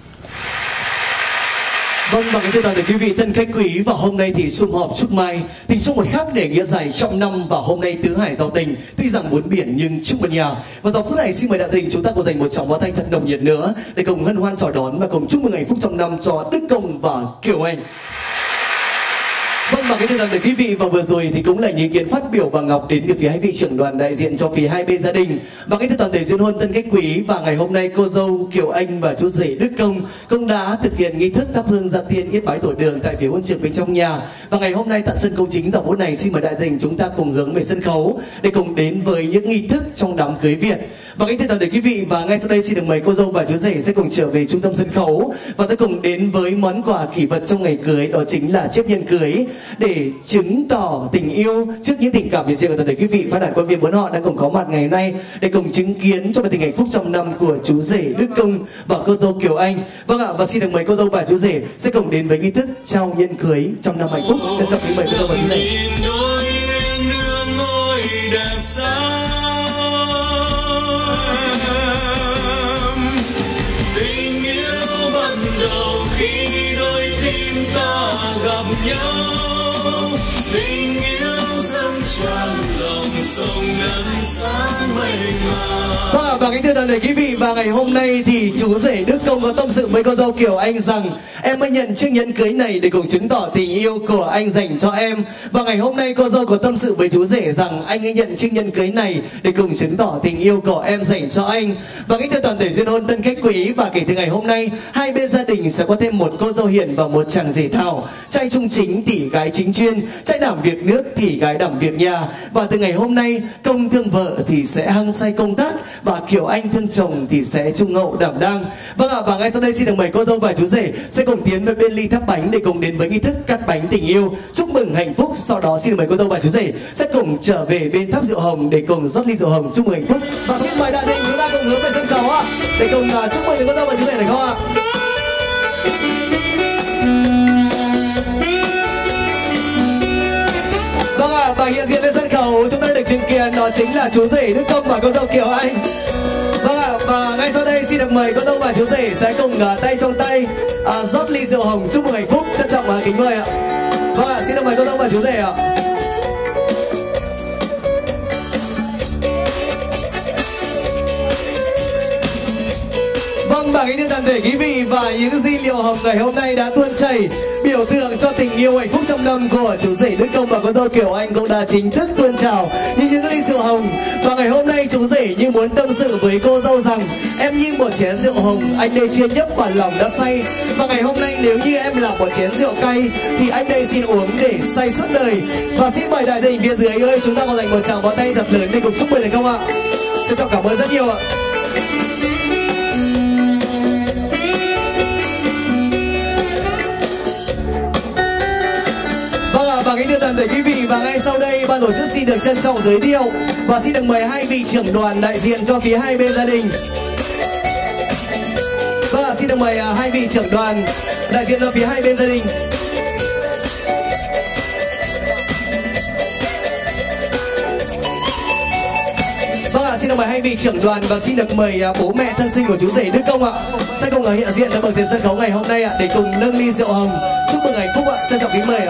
Vâng, và kính thưa toàn thể quý vị thân khách quý, và hôm nay thì sum họp chúc mai tình trong một khắc để nghĩa dài trăm năm, và hôm nay tứ hải giao tình, tuy rằng bốn biển nhưng chúc một nhà. Và giờ phút này xin mời đại tình chúng ta cùng dành một tràng pháo tay thật nồng nhiệt nữa để cùng hân hoan chào đón và cùng chúc mừng hạnh phúc trăm năm cho Đức Công và Kiều Anh. Vâng, và kính thưa toàn thể quý vị, và vừa rồi thì cũng là những ý kiến phát biểu và Ngọc đến từ phía hai vị trưởng đoàn đại diện cho phía hai bên gia đình. Và kính thưa toàn thể duyên hôn tân khách quý, và ngày hôm nay cô dâu Kiều Anh và chú rể Đức Công cũng đã thực hiện nghi thức thắp hương gia tiên yết bái tổ đường tại phía hôn trường bên trong nhà. Và ngày hôm nay tại sân công chính giờ phút này xin mời đại tình chúng ta cùng hướng về sân khấu để cùng đến với những nghi thức trong đám cưới Việt. Và kính thưa toàn thể quý vị, và ngay sau đây xin được mời cô dâu và chú rể sẽ cùng trở về trung tâm sân khấu và tới cùng đến với món quà kỷ vật trong ngày cưới, đó chính là chiếc nhẫn cưới để chứng tỏ tình yêu trước những tình cảm nhiệt liệt của toàn thể quý vị phái đoàn quan viên bốn họ đang cùng có mặt ngày hôm nay để cùng chứng kiến cho một tình hạnh phúc trăm năm của chú rể Đức Công và cô dâu Kiều Anh. Vâng ạ, và xin được mời cô dâu và chú rể sẽ cùng đến với nghi thức trao nhẫn cưới trăm năm hạnh phúc. Trân trọng kính mời cô dâu và chú rể. Tình yêu dâng tràn dòng sông ngân sáng mênh mang. Vâng, và kính thưa toàn thể quý vị, và ngày hôm nay thì chú rể Đức Công có tâm sự với cô dâu Kiều Anh rằng em mới nhận chiếc nhẫn cưới này để cùng chứng tỏ tình yêu của anh dành cho em. Và ngày hôm nay cô dâu có tâm sự với chú rể rằng anh ấy nhận chiếc nhẫn cưới này để cùng chứng tỏ tình yêu của em dành cho anh. Và kính thưa toàn thể duyên hôn tân khách quý, và kể từ ngày hôm nay hai bên gia đình sẽ có thêm một cô dâu hiền và một chàng rể thảo, trai trung chính tỷ gái chính chuyên, trai đảm việc nước thì gái đảm việc nhà. Và từ ngày hôm nay Công thương vợ thì sẽ hăng say công tác, và Kiều Anh thương chồng thì sẽ trung hậu đảm đang. Vâng ạ, và ngay sau đây xin được mời cô dâu và chú rể sẽ cùng tiến về bên ly thắp bánh để cùng đến với nghi thức cắt bánh tình yêu chúc mừng hạnh phúc. Sau đó xin được mời cô dâu và chú rể sẽ cùng trở về bên tháp rượu hồng để cùng rót ly rượu hồng chúc mừng hạnh phúc. Và xin mời đại tình chúng ta cùng hướng về sân khấu ạ để cùng uh, chúc mừng cô dâu và chú rể được không ạ? Vâng ạ, và hiện diện lên sân khấu chúng ta được chứng kiến đó chính là chú rể Đức Công và cô dâu Kiều Anh. Vâng ạ, và ngay sau đây xin được mời cô dâu và chú rể sẽ cùng uh, tay trong tay uh, rót ly rượu hồng chúc mừng hạnh phúc. Trân trọng uh, kính mời ạ. Vâng ạ, xin được mời cô dâu và chú rể ạ. Vâng, và kính thưa toàn thể quý vị, và những ly rượu hồng ngày hôm nay đã tuôn chảy biểu tượng cho tình yêu hạnh phúc trăm năm của chú rể Đức Công và cô dâu Kiều Anh cũng đã chính thức tuôn trào như những ly rượu hồng. Và ngày hôm nay chú rể như muốn tâm sự với cô dâu rằng em như một chén rượu hồng, anh đây chưa nhấp và lòng đã say. Và ngày hôm nay nếu như em là một chén rượu cay thì anh đây xin uống để say suốt đời. Và xin mời đại tình phía dưới ơi, chúng ta có dành một tràng pháo tay thật lớn để cùng chúc mừng được không ạ? Trân trọng cảm ơn rất nhiều ạ. Và kính thưa toàn thể quý vị, và ngay sau đây ban tổ chức xin được trân trọng giới thiệu và xin được mời hai vị trưởng đoàn đại diện cho phía hai bên gia đình. Vâng ạ, xin được mời uh, hai vị trưởng đoàn đại diện cho phía hai bên gia đình. Vâng ạ, xin được mời hai vị trưởng đoàn và xin được mời uh, bố mẹ thân sinh của chú rể Đức Công ạ sẽ cùng uh, hiện diện tại bậc tiền sân khấu ngày hôm nay ạ để cùng nâng ly rượu hồng chúc mừng hạnh phúc ạ. Trân trọng kính mời ạ.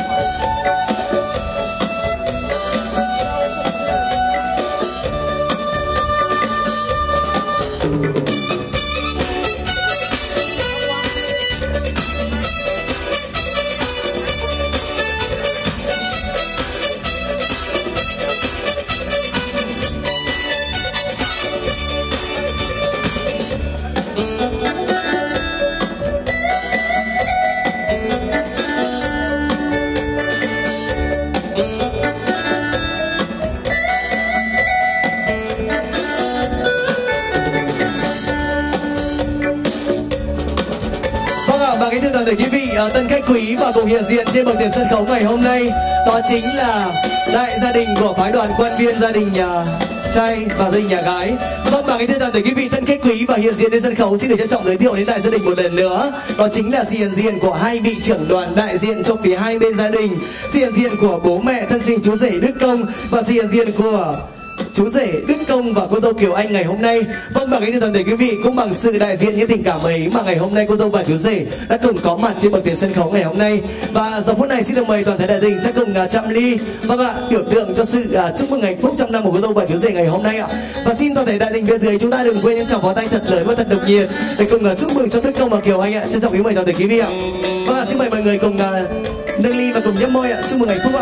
Và kính thưa toàn thể quý vị, tân khách quý và cùng hiện diện trên bậc tiền sân khấu ngày hôm nay đó chính là đại gia đình của phái đoàn quan viên gia đình nhà trai và gia đình nhà gái. Vâng, và kính thưa toàn thể quý vị tân khách quý và hiện diện trên sân khấu xin được trân trọng giới thiệu đến đại gia đình một lần nữa, đó chính là sự hiện diện của hai vị trưởng đoàn đại diện cho phía hai bên gia đình, sự hiện diện của bố mẹ thân sinh chú rể Đức Công và sự hiện diện của chú rể Đức Công và cô dâu Kiều Anh ngày hôm nay. Vâng, và kính thưa toàn thể quý vị, cũng bằng sự đại diện những tình cảm ấy mà ngày hôm nay cô dâu và chú rể đã cùng có mặt trên bậc thềm sân khấu ngày hôm nay. Và giờ phút này xin được mời toàn thể đại đình sẽ cùng uh, chạm ly, vâng ạ, biểu tượng cho sự uh, chúc mừng hạnh phúc trong năm của cô dâu và chú rể ngày hôm nay ạ. Và xin toàn thể đại đình bên dưới chúng ta đừng quên những tràng pháo tay thật lớn và thật nồng nhiệt để cùng uh, chúc mừng cho Đức Công và Kiều Anh ạ. Trân trọng kính mời toàn thể quý vị ạ. Vâng ạ, xin mời mọi người cùng uh, nâng ly và cùng nhấp môi ạ, chúc mừng hạnh phúc ạ.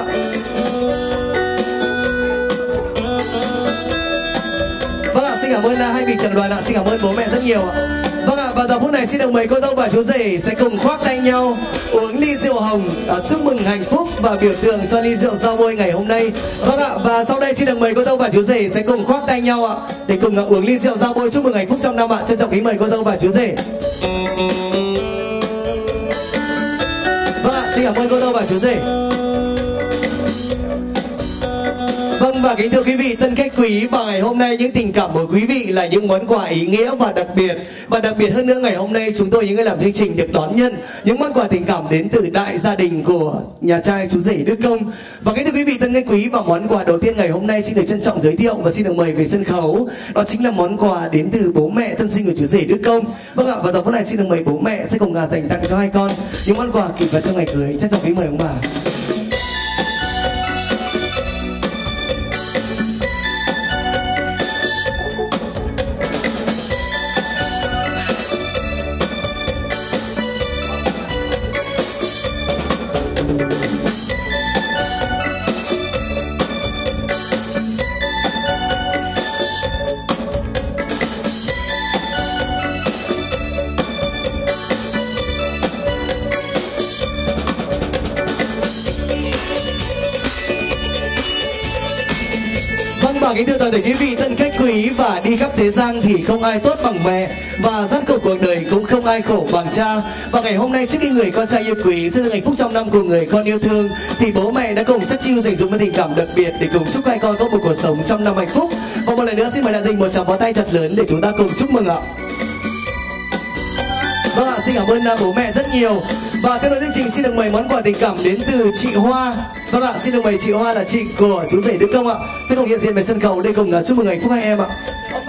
Vâng ạ, xin cảm ơn hai vị trưởng đoàn ạ, xin cảm ơn bố mẹ rất nhiều ạ. Vâng ạ, và giờ phút này xin được mời cô dâu và chú rể sẽ cùng khoác tay nhau uống ly rượu hồng chúc mừng hạnh phúc và biểu tượng cho ly rượu giao bôi ngày hôm nay. Vâng ạ, và sau đây xin được mời cô dâu và chú rể sẽ cùng khoác tay nhau ạ để cùng uống ly rượu giao bôi chúc mừng hạnh phúc trong năm ạ. Trân trọng kính mời cô dâu và chú rể. Vâng ạ, xin cảm ơn cô dâu và chú rể. Vâng, và kính thưa quý vị, tân khách quý, và ngày hôm nay những tình cảm của quý vị là những món quà ý nghĩa và đặc biệt. Và đặc biệt hơn nữa, ngày hôm nay chúng tôi những người làm chương trình được đón nhận những món quà tình cảm đến từ đại gia đình của nhà trai chú rể Đức Công. Và kính thưa quý vị, tân khách quý, và món quà đầu tiên ngày hôm nay xin được trân trọng giới thiệu và xin được mời về sân khấu. Đó chính là món quà đến từ bố mẹ thân sinh của chú rể Đức Công. Vâng ạ, và giờ phút này xin được mời bố mẹ sẽ cùng dành tặng cho hai con những món quà kỷ vật trong ngày cưới. Trân trọng kính mời ông bà. Và kính thưa toàn thể quý vị, tân khách quý, và đi khắp thế gian thì không ai tốt bằng mẹ, và gian khổ cuộc đời cũng không ai khổ bằng cha. Và ngày hôm nay trước khi người con trai yêu quý sẽ được hạnh phúc trong năm của người con yêu thương, thì bố mẹ đã cùng chắc chiêu dành dụng một tình cảm đặc biệt để cùng chúc hai con có một cuộc sống trong năm hạnh phúc. Và một lần nữa xin mời đại đình một tràng pháo tay thật lớn để chúng ta cùng chúc mừng ạ. Vâng ạ, xin cảm ơn bố mẹ rất nhiều. Và tiếp nối chương trình xin được mời món quà tình cảm đến từ chị Hoa. Vâng ạ, xin được mời chị Hoa là chị của chú rể Đức Công ạ. Sẽ cùng hiện diện về sân khấu để cùng chúc mừng hạnh phúc hai em ạ.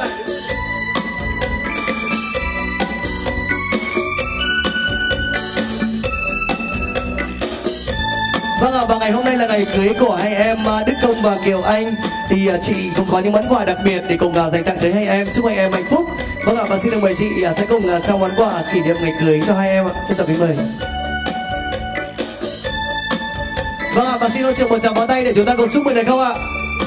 Vâng ạ, và ngày hôm nay là ngày cưới của hai em Đức Công và Kiều Anh, thì chị cũng có những món quà đặc biệt để cùng dành tặng tới hai em, chúc hai em hạnh phúc. Vâng ạ, và xin được mời chị sẽ cùng trao món quà kỷ niệm ngày cưới cho hai em ạ. Trân trọng kính mời. Vâng ạ, và xin hỗ trợ một tràng pháo tay để chúng ta cùng chúc mừng được không ạ?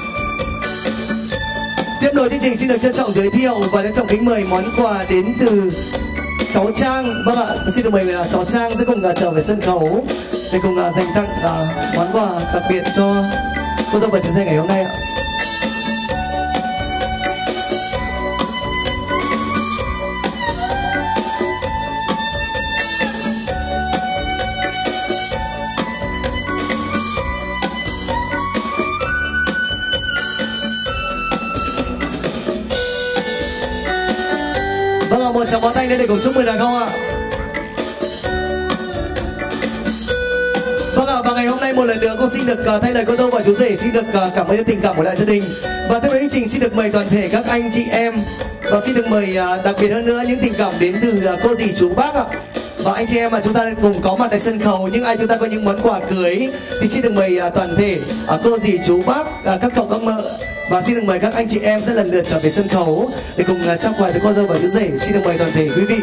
Tiếp nối chương trình xin được trân trọng giới thiệu và trân trọng kính mời món quà đến từ cháu Trang. Vâng ạ, xin được mời cháu Trang sẽ cùng trở về sân khấu để cùng dành tặng món quà đặc biệt cho cô dâu và chú rể ngày hôm nay ạ. Vâng ạ, một tràng pháo tay nữa để cùng chúc mừng được không ạ? Vâng ạ, và ngày hôm nay một lần nữa con xin được uh, thay lời cô dâu và chú rể xin được uh, cảm ơn tình cảm của đại gia đình. Và tiếp nối chương trình xin được mời toàn thể các anh chị em, và xin được mời uh, đặc biệt hơn nữa những tình cảm đến từ uh, cô dì chú bác ạ. Và anh chị em mà chúng ta cùng có mặt tại sân khấu, nhưng ai chúng ta có những món quà cưới thì xin được mời uh, toàn thể uh, cô dì chú bác, uh, các cậu các mợ, và xin được mời các anh chị em sẽ lần lượt trở về sân khấu để cùng uh, trao quà tới cô dâu và chú rể. Xin được mời toàn thể quý vị.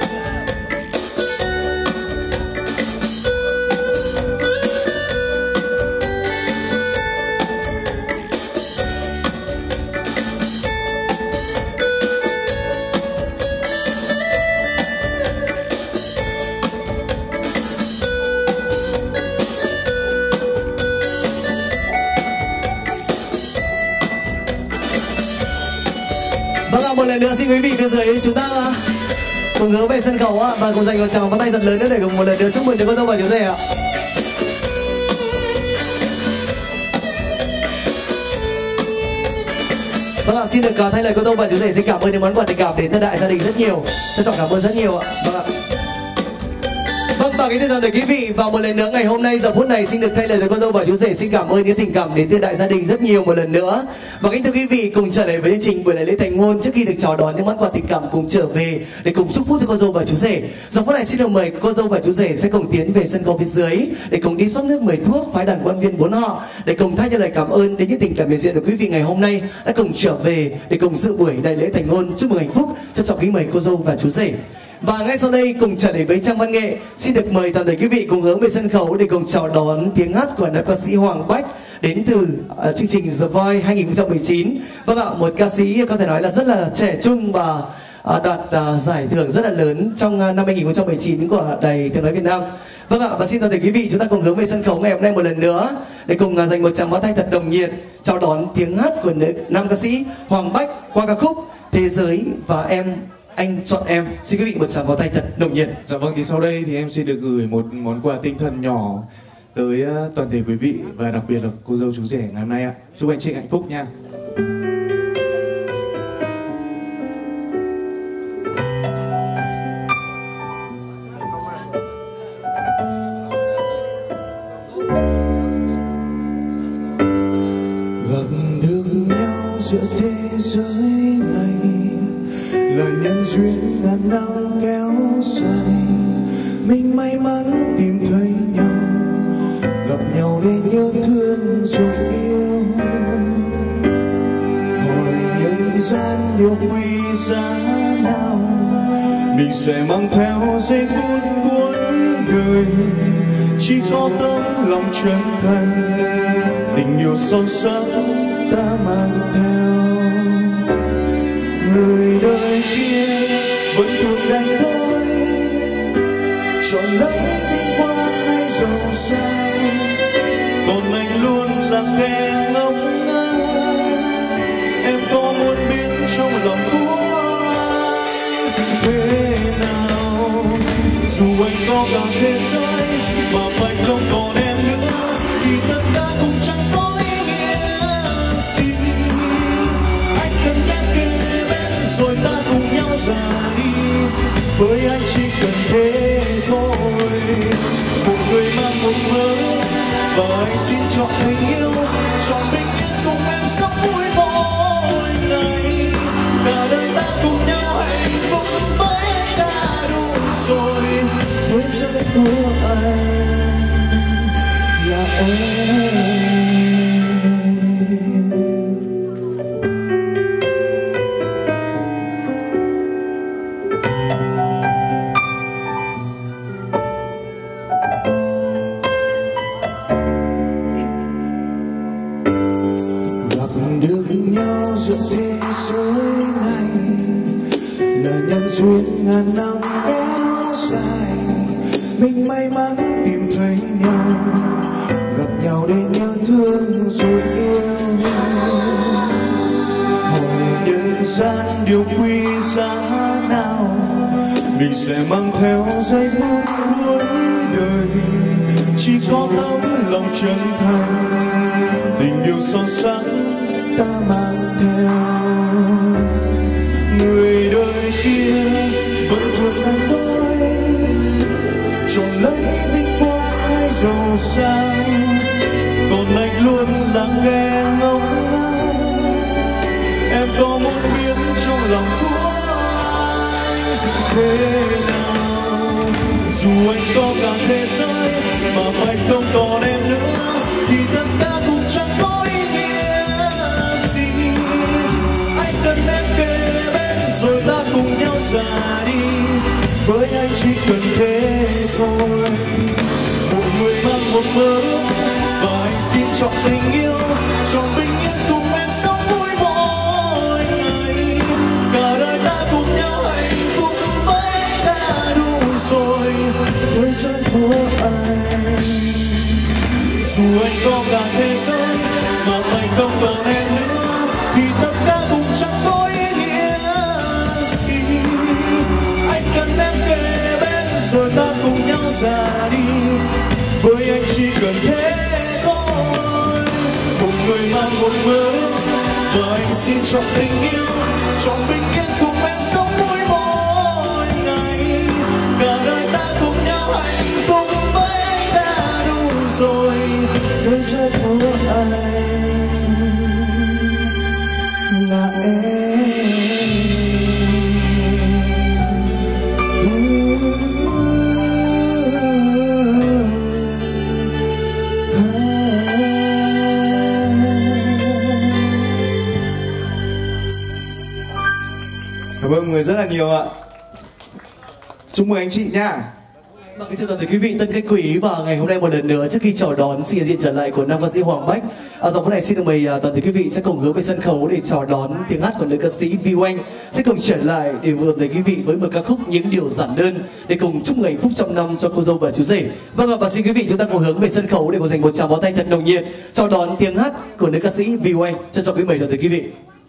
Vâng ạ, một lần nữa xin quý vị phía dưới chúng ta cùng hướng về sân khấu ạ, và cùng dành một tràng pháo tay thật lớn nữa để cùng một lần nữa chúc mừng cho cô dâu và chú rể ạ. Vâng ạ, xin được thay lời cô dâu và chú rể xin cảm ơn những món quà tình cảm đến từ đại gia đình rất nhiều, trân trọng cảm ơn rất nhiều ạ. Vâng ạ. Vâng, và kính thưa toàn thể quý vị, và một lần nữa ngày hôm nay giờ phút này xin được thay lời con dâu và chú rể xin cảm ơn những tình cảm đến từ đại gia đình rất nhiều một lần nữa. Và kính thưa quý vị, cùng trở lại với chương trình buổi lễ thành hôn trước khi được chào đón những món quà tình cảm cùng trở về để cùng chúc phúc cho con dâu và chú rể. Giờ phút này xin được mời con dâu và chú rể sẽ cùng tiến về sân khấu phía dưới để cùng đi xót nước mời thuốc phái đàn quan viên bốn họ để cùng thay cho lời cảm ơn đến những tình cảm hiện diện của quý vị ngày hôm nay đã cùng trở về để cùng dự buổi đại lễ thành hôn. Chúc mừng hạnh phúc, trân trọng kính mời cô dâu và chú rể. Và ngay sau đây cùng trở lại với trang văn nghệ, xin được mời toàn thể quý vị cùng hướng về sân khấu để cùng chào đón tiếng hát của nam ca sĩ Hoàng Bách đến từ uh, chương trình The Voice hai không một chín. Vâng ạ, một ca sĩ có thể nói là rất là trẻ trung và uh, đạt uh, giải thưởng rất là lớn trong uh, năm hai không một chín của Đài Tiếng nói Việt Nam. Vâng ạ, và xin toàn thể quý vị chúng ta cùng hướng về sân khấu ngày hôm nay một lần nữa để cùng uh, dành một tràng pháo tay thật nồng nhiệt chào đón tiếng hát của nam ca sĩ Hoàng Bách qua ca khúc Thế Giới Và Em Anh Chọn Em. Xin quý vị một tràng pháo tay thật nồng nhiệt. Dạ vâng, thì sau đây thì em xin được gửi một món quà tinh thần nhỏ tới uh, toàn thể quý vị và đặc biệt là cô dâu chú rể ngày hôm nay ạ. Chúc anh chị hạnh phúc nha. Gặp được nhau giữa thế giới này là nhân duyên ngàn năm kéo dài, mình may mắn tìm thấy nhau, gặp nhau để nhớ thương rồi yêu. Hỏi nhân gian điều quý giá nào, mình sẽ mang theo giây phút cuối đời, chỉ có tấm lòng chân thành, tình yêu son sắc ta mang theo. Người đời kia vẫn thuộc đánh đôi, chọn lấy vinh quang hay giàu sang, còn anh luôn là kẻ ngốc ngơ. Em có muốn biết trong lòng của anh thế nào, dù anh có cả thế giới mà phải không còn em nữa, thì tất cả cũng chẳng có ý nghĩa gì. Anh cần em kề bên rồi ta cùng nhau già đi, với anh chỉ cần thế thôi. Một người mang một mơ và anh xin cho tình yêu, cho bình yên cùng em sống vui mỗi ngày. Cả đời ta cùng nhau hạnh phúc với anh đã đủ rồi. Thế giới của anh là em. Giữa thế giới này là nhân duyên ngàn năm kéo dài, mình may mắn tìm thấy nhau, gặp nhau để nhớ thương rồi yêu. Hỏi nhân gian điều quý giá nào, mình sẽ mang theo giây phút cuối đời, chỉ có tấm lòng chân thành, tình yêu son sắc ta mang theo. Người đời kia vẫn thuộc làm đôi, chọn lấy vinh quang hay giàu sang, còn anh luôn là kẻ ngốc ngơ. Em có muốn biết trong lòng của anh thế nào, dù anh có cả thế giới mà phải không còn em nữa, thì tất cả cũng chẳng có ý nghĩa gì. Anh cần em kề bên rồi ta cùng nhau già đi, với anh chỉ cần thế thôi. Một người mang một mơ ước và anh xin cho tình yêu, cho bình yên cùng em sống vui mỗi ngày. Cả đời ta cùng nhau hạnh phúc với anh đã đủ rồi. Thế giới của anh, dù anh có cả thế giới mà phải không còn em nữa, thì tất cả cũng chẳng có ý nghĩa gì. Anh cần em kề bên rồi ta cùng nhau già đi, với anh chỉ cần thế thôi. Một người mang một mơ ước và anh xin cho tình yêu, cho bình yên cùng em sống vui mỗi ngày. Cả đời ta cùng nhau hạnh ơn mọi người rất là nhiều ạ. Chúc mừng anh chị nha. Và kính thưa toàn thể quý vị tân khách quý, và ngày hôm nay một lần nữa trước khi chào đón sự hiện diện trở lại của nam ca sĩ Hoàng Bách, ở dòng phút này xin được mời toàn thể quý vị sẽ cùng hướng về sân khấu để chào đón tiếng hát của nữ ca sĩ Viu Anh sẽ cùng trở lại để vừa tới quý vị với một ca khúc Những Điều Giản Đơn để cùng chúc ngày phúc trong năm cho cô dâu và chú rể. Vâng ạ, và xin quý vị chúng ta cùng hướng về sân khấu để cùng dành một tràng pháo tay thật nồng nhiệt chào đón tiếng hát của nữ ca sĩ Viu Anh. Trân trọng kính mời toàn thể quý vị.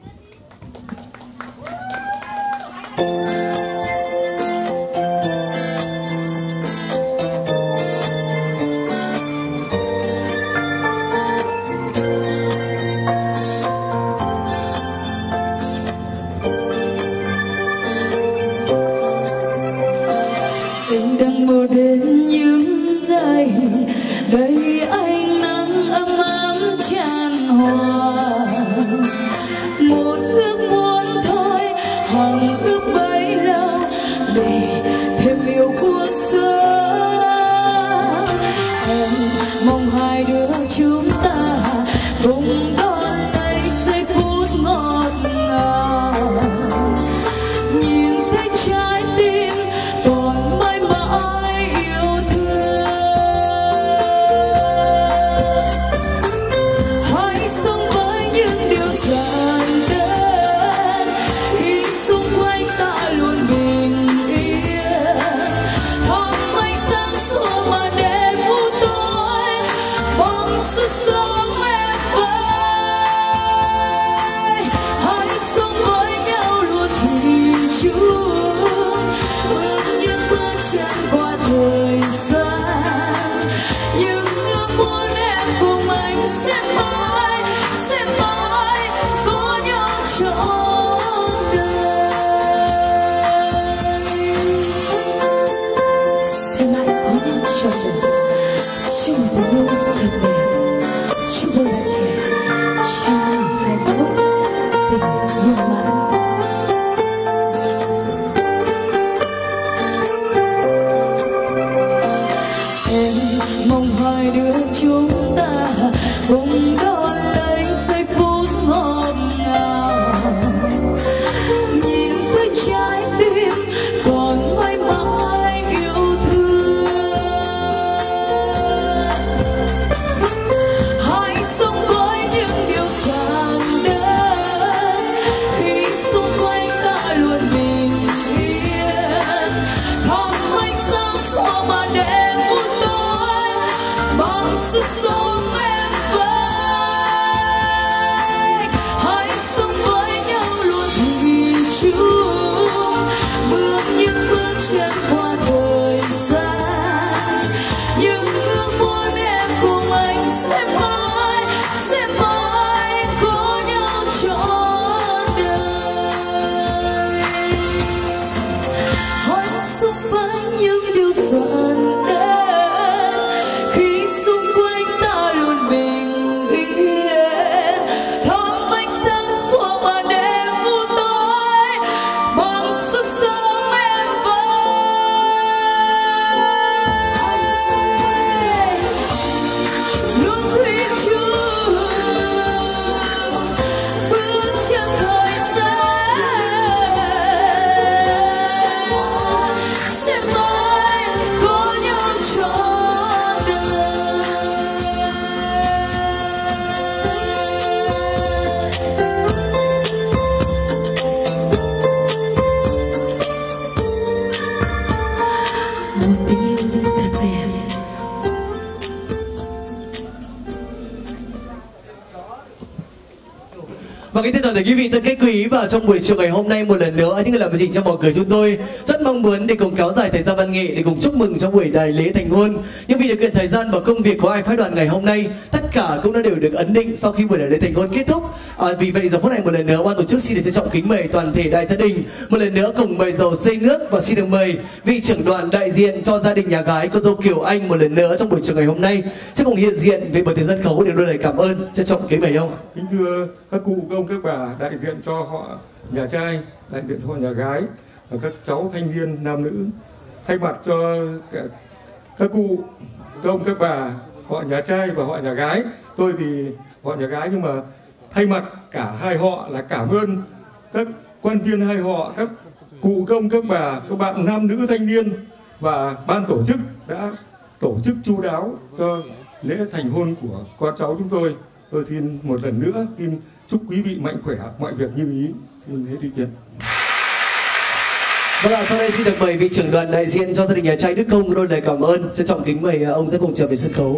Đây ánh nắng ấm ấm tràn hòa, một ước muốn thôi hằng ước bấy lâu để thêm yêu cuộc sống. Em mong hai đứa chúng ta cùng đón lấy giây phút ngọt ngào, nhìn thấy trái tim còn mãi mãi yêu thương. Và kính thưa toàn thể quý vị tân khách quý, và trong buổi chiều ngày hôm nay một lần nữa những người làm chương trình trong bầu cười chúng tôi rất mong muốn để cùng kéo dài thời gian văn nghệ để cùng chúc mừng trong buổi đại lễ thành hôn. Nhưng vì điều kiện thời gian và công việc của hai phái đoàn ngày hôm nay tất cả cũng đã đều được ấn định sau khi buổi đại lễ thành hôn kết thúc. À, vì vậy giờ phút này một lần nữa ban tổ chức xin được trân trọng kính mời toàn thể đại gia đình một lần nữa cùng mời dầu xây nước, và xin được mời vị trưởng đoàn đại diện cho gia đình nhà gái cô dâu Kiều Anh một lần nữa trong buổi chiều ngày hôm nay sẽ cùng hiện diện về bờ tiền sân khấu để đôi lời cảm ơn. Trân trọng kính mời ông. Kính thưa các cụ, các ông, các bà đại diện cho họ nhà trai, đại diện cho họ nhà gái và các cháu thanh niên nam nữ, thay mặt cho cả các cụ, các ông, các bà họ nhà trai và họ nhà gái, tôi thì họ nhà gái nhưng mà thay mặt cả hai họ là cảm ơn các quan viên hai họ, các cụ công các bà, các bạn nam nữ thanh niên và ban tổ chức đã tổ chức chu đáo cho lễ thành hôn của con cháu chúng tôi. Tôi xin một lần nữa xin chúc quý vị mạnh khỏe, mọi việc như ý. Xin hết ý kiến. Vâng ạ, sau đây xin được mời vị trưởng đoàn đại diện cho gia đình nhà trai Đức Công đôi lời cảm ơn. Trân trọng kính mời ông sẽ cùng trở về sân khấu.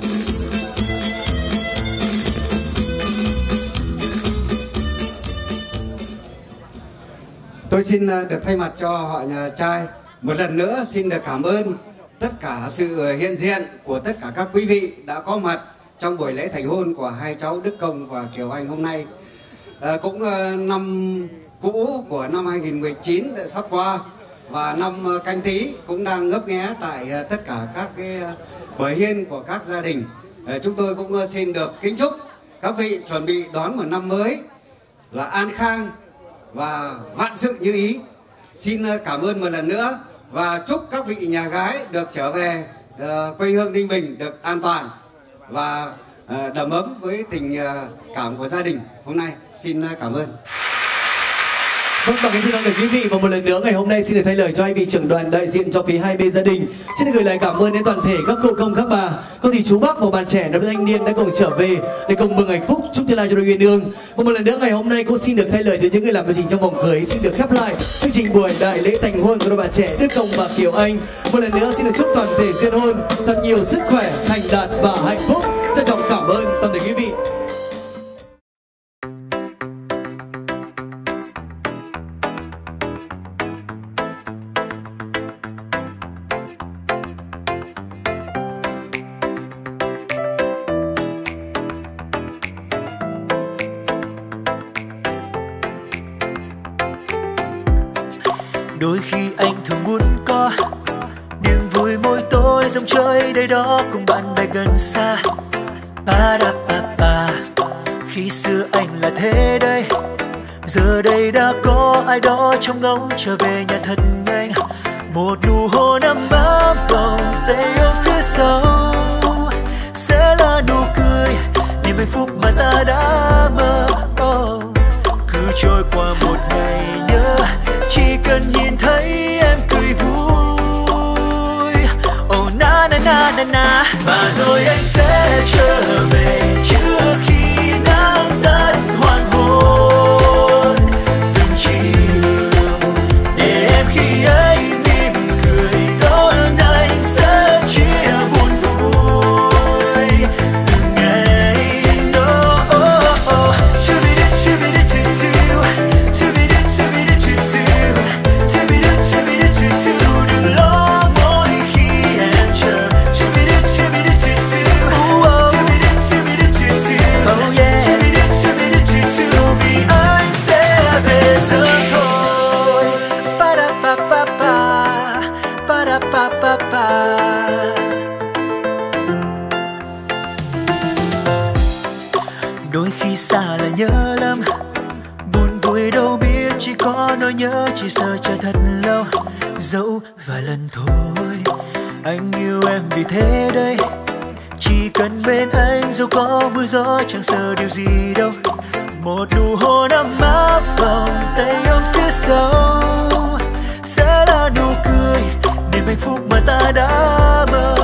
Tôi xin được thay mặt cho họ nhà trai một lần nữa xin được cảm ơn tất cả sự hiện diện của tất cả các quý vị đã có mặt trong buổi lễ thành hôn của hai cháu Đức Công và Kiều Anh hôm nay. À, cũng năm cũ của năm hai nghìn không trăm mười chín đã sắp qua và năm Canh Tý cũng đang ngấp nghé tại tất cả các cái bờ hiên của các gia đình. À, chúng tôi cũng xin được kính chúc các vị chuẩn bị đón một năm mới là an khang và vạn sự như ý. Xin cảm ơn một lần nữa và chúc các vị nhà gái được trở về uh, quê hương Ninh Bình được an toàn và uh, đầm ấm với tình uh, cảm của gia đình hôm nay. Xin uh, cảm ơn. Vâng, và kính thưa tất cả quý vị, và một lần nữa ngày hôm nay xin được thay lời cho hai vị trưởng đoàn đại diện cho phía hai bên gia đình. Xin được gửi lời cảm ơn đến toàn thể các cụ công các bà, cô dì chú bác và bạn trẻ nam nữ thanh niên đã cùng trở về để cùng mừng hạnh phúc, chúc tương lai cho đôi uyên ương. Và một lần nữa ngày hôm nay cũng xin được thay lời từ những người làm chương trình trong vòng cưới xin được khép lại chương trình buổi đại lễ thành hôn của đôi bạn trẻ Đức Công và Kiều Anh. Một lần nữa xin được chúc toàn thể duyên hôn thật nhiều sức khỏe, thành đạt và hạnh phúc. Trân trọng cảm ơn toàn thể quý vị. Đôi khi anh thường muốn có niềm vui môi tối dòng chơi đây đó cùng bạn bè gần xa. Ba da ba ba. Khi xưa anh là thế đây, giờ đây đã có ai đó trông ngóng trở về nhà thật nhanh. Một nụ hôn ấm áp vòng tay ôm phía sau sẽ là nụ cười niềm hạnh phúc mà ta đã mơ. Oh. Cứ trôi qua một ngày nhớ, chỉ cần nhìn thấy em cười vui. Oh na na na na na. Và rồi anh sẽ trở về trước khi nắng tắt hoàng hôn. Từng chiều để em khi ấy mỉm cười đón anh sẽ chia buồn vui. Từng ngày đó oh, oh. To be the, to be the, to do. To be the, to be the, to do. To be the, to be the, to do. Đừng lo mỗi khi em chờ. To be the, to be the, to do. To be the, to be the, to do. Oh yeah. To be the, to be the, to do. Vì anh sẽ về sớm thôi. Ba da ba ba ba. Ba da ba ba ba. Đôi khi xa là nhớ lắm, buồn vui đâu biết chỉ có nỗi nhớ chỉ sợ chờ thật lâu. Dẫu vài lần thôi anh yêu em vì thế đây, chỉ cần bên anh dẫu có mưa gió chẳng sợ điều gì đâu. Một nụ hôn ấm áp vòng tay ôm phía sau sẽ là nụ cười niềm hạnh phúc mà ta đã mơ.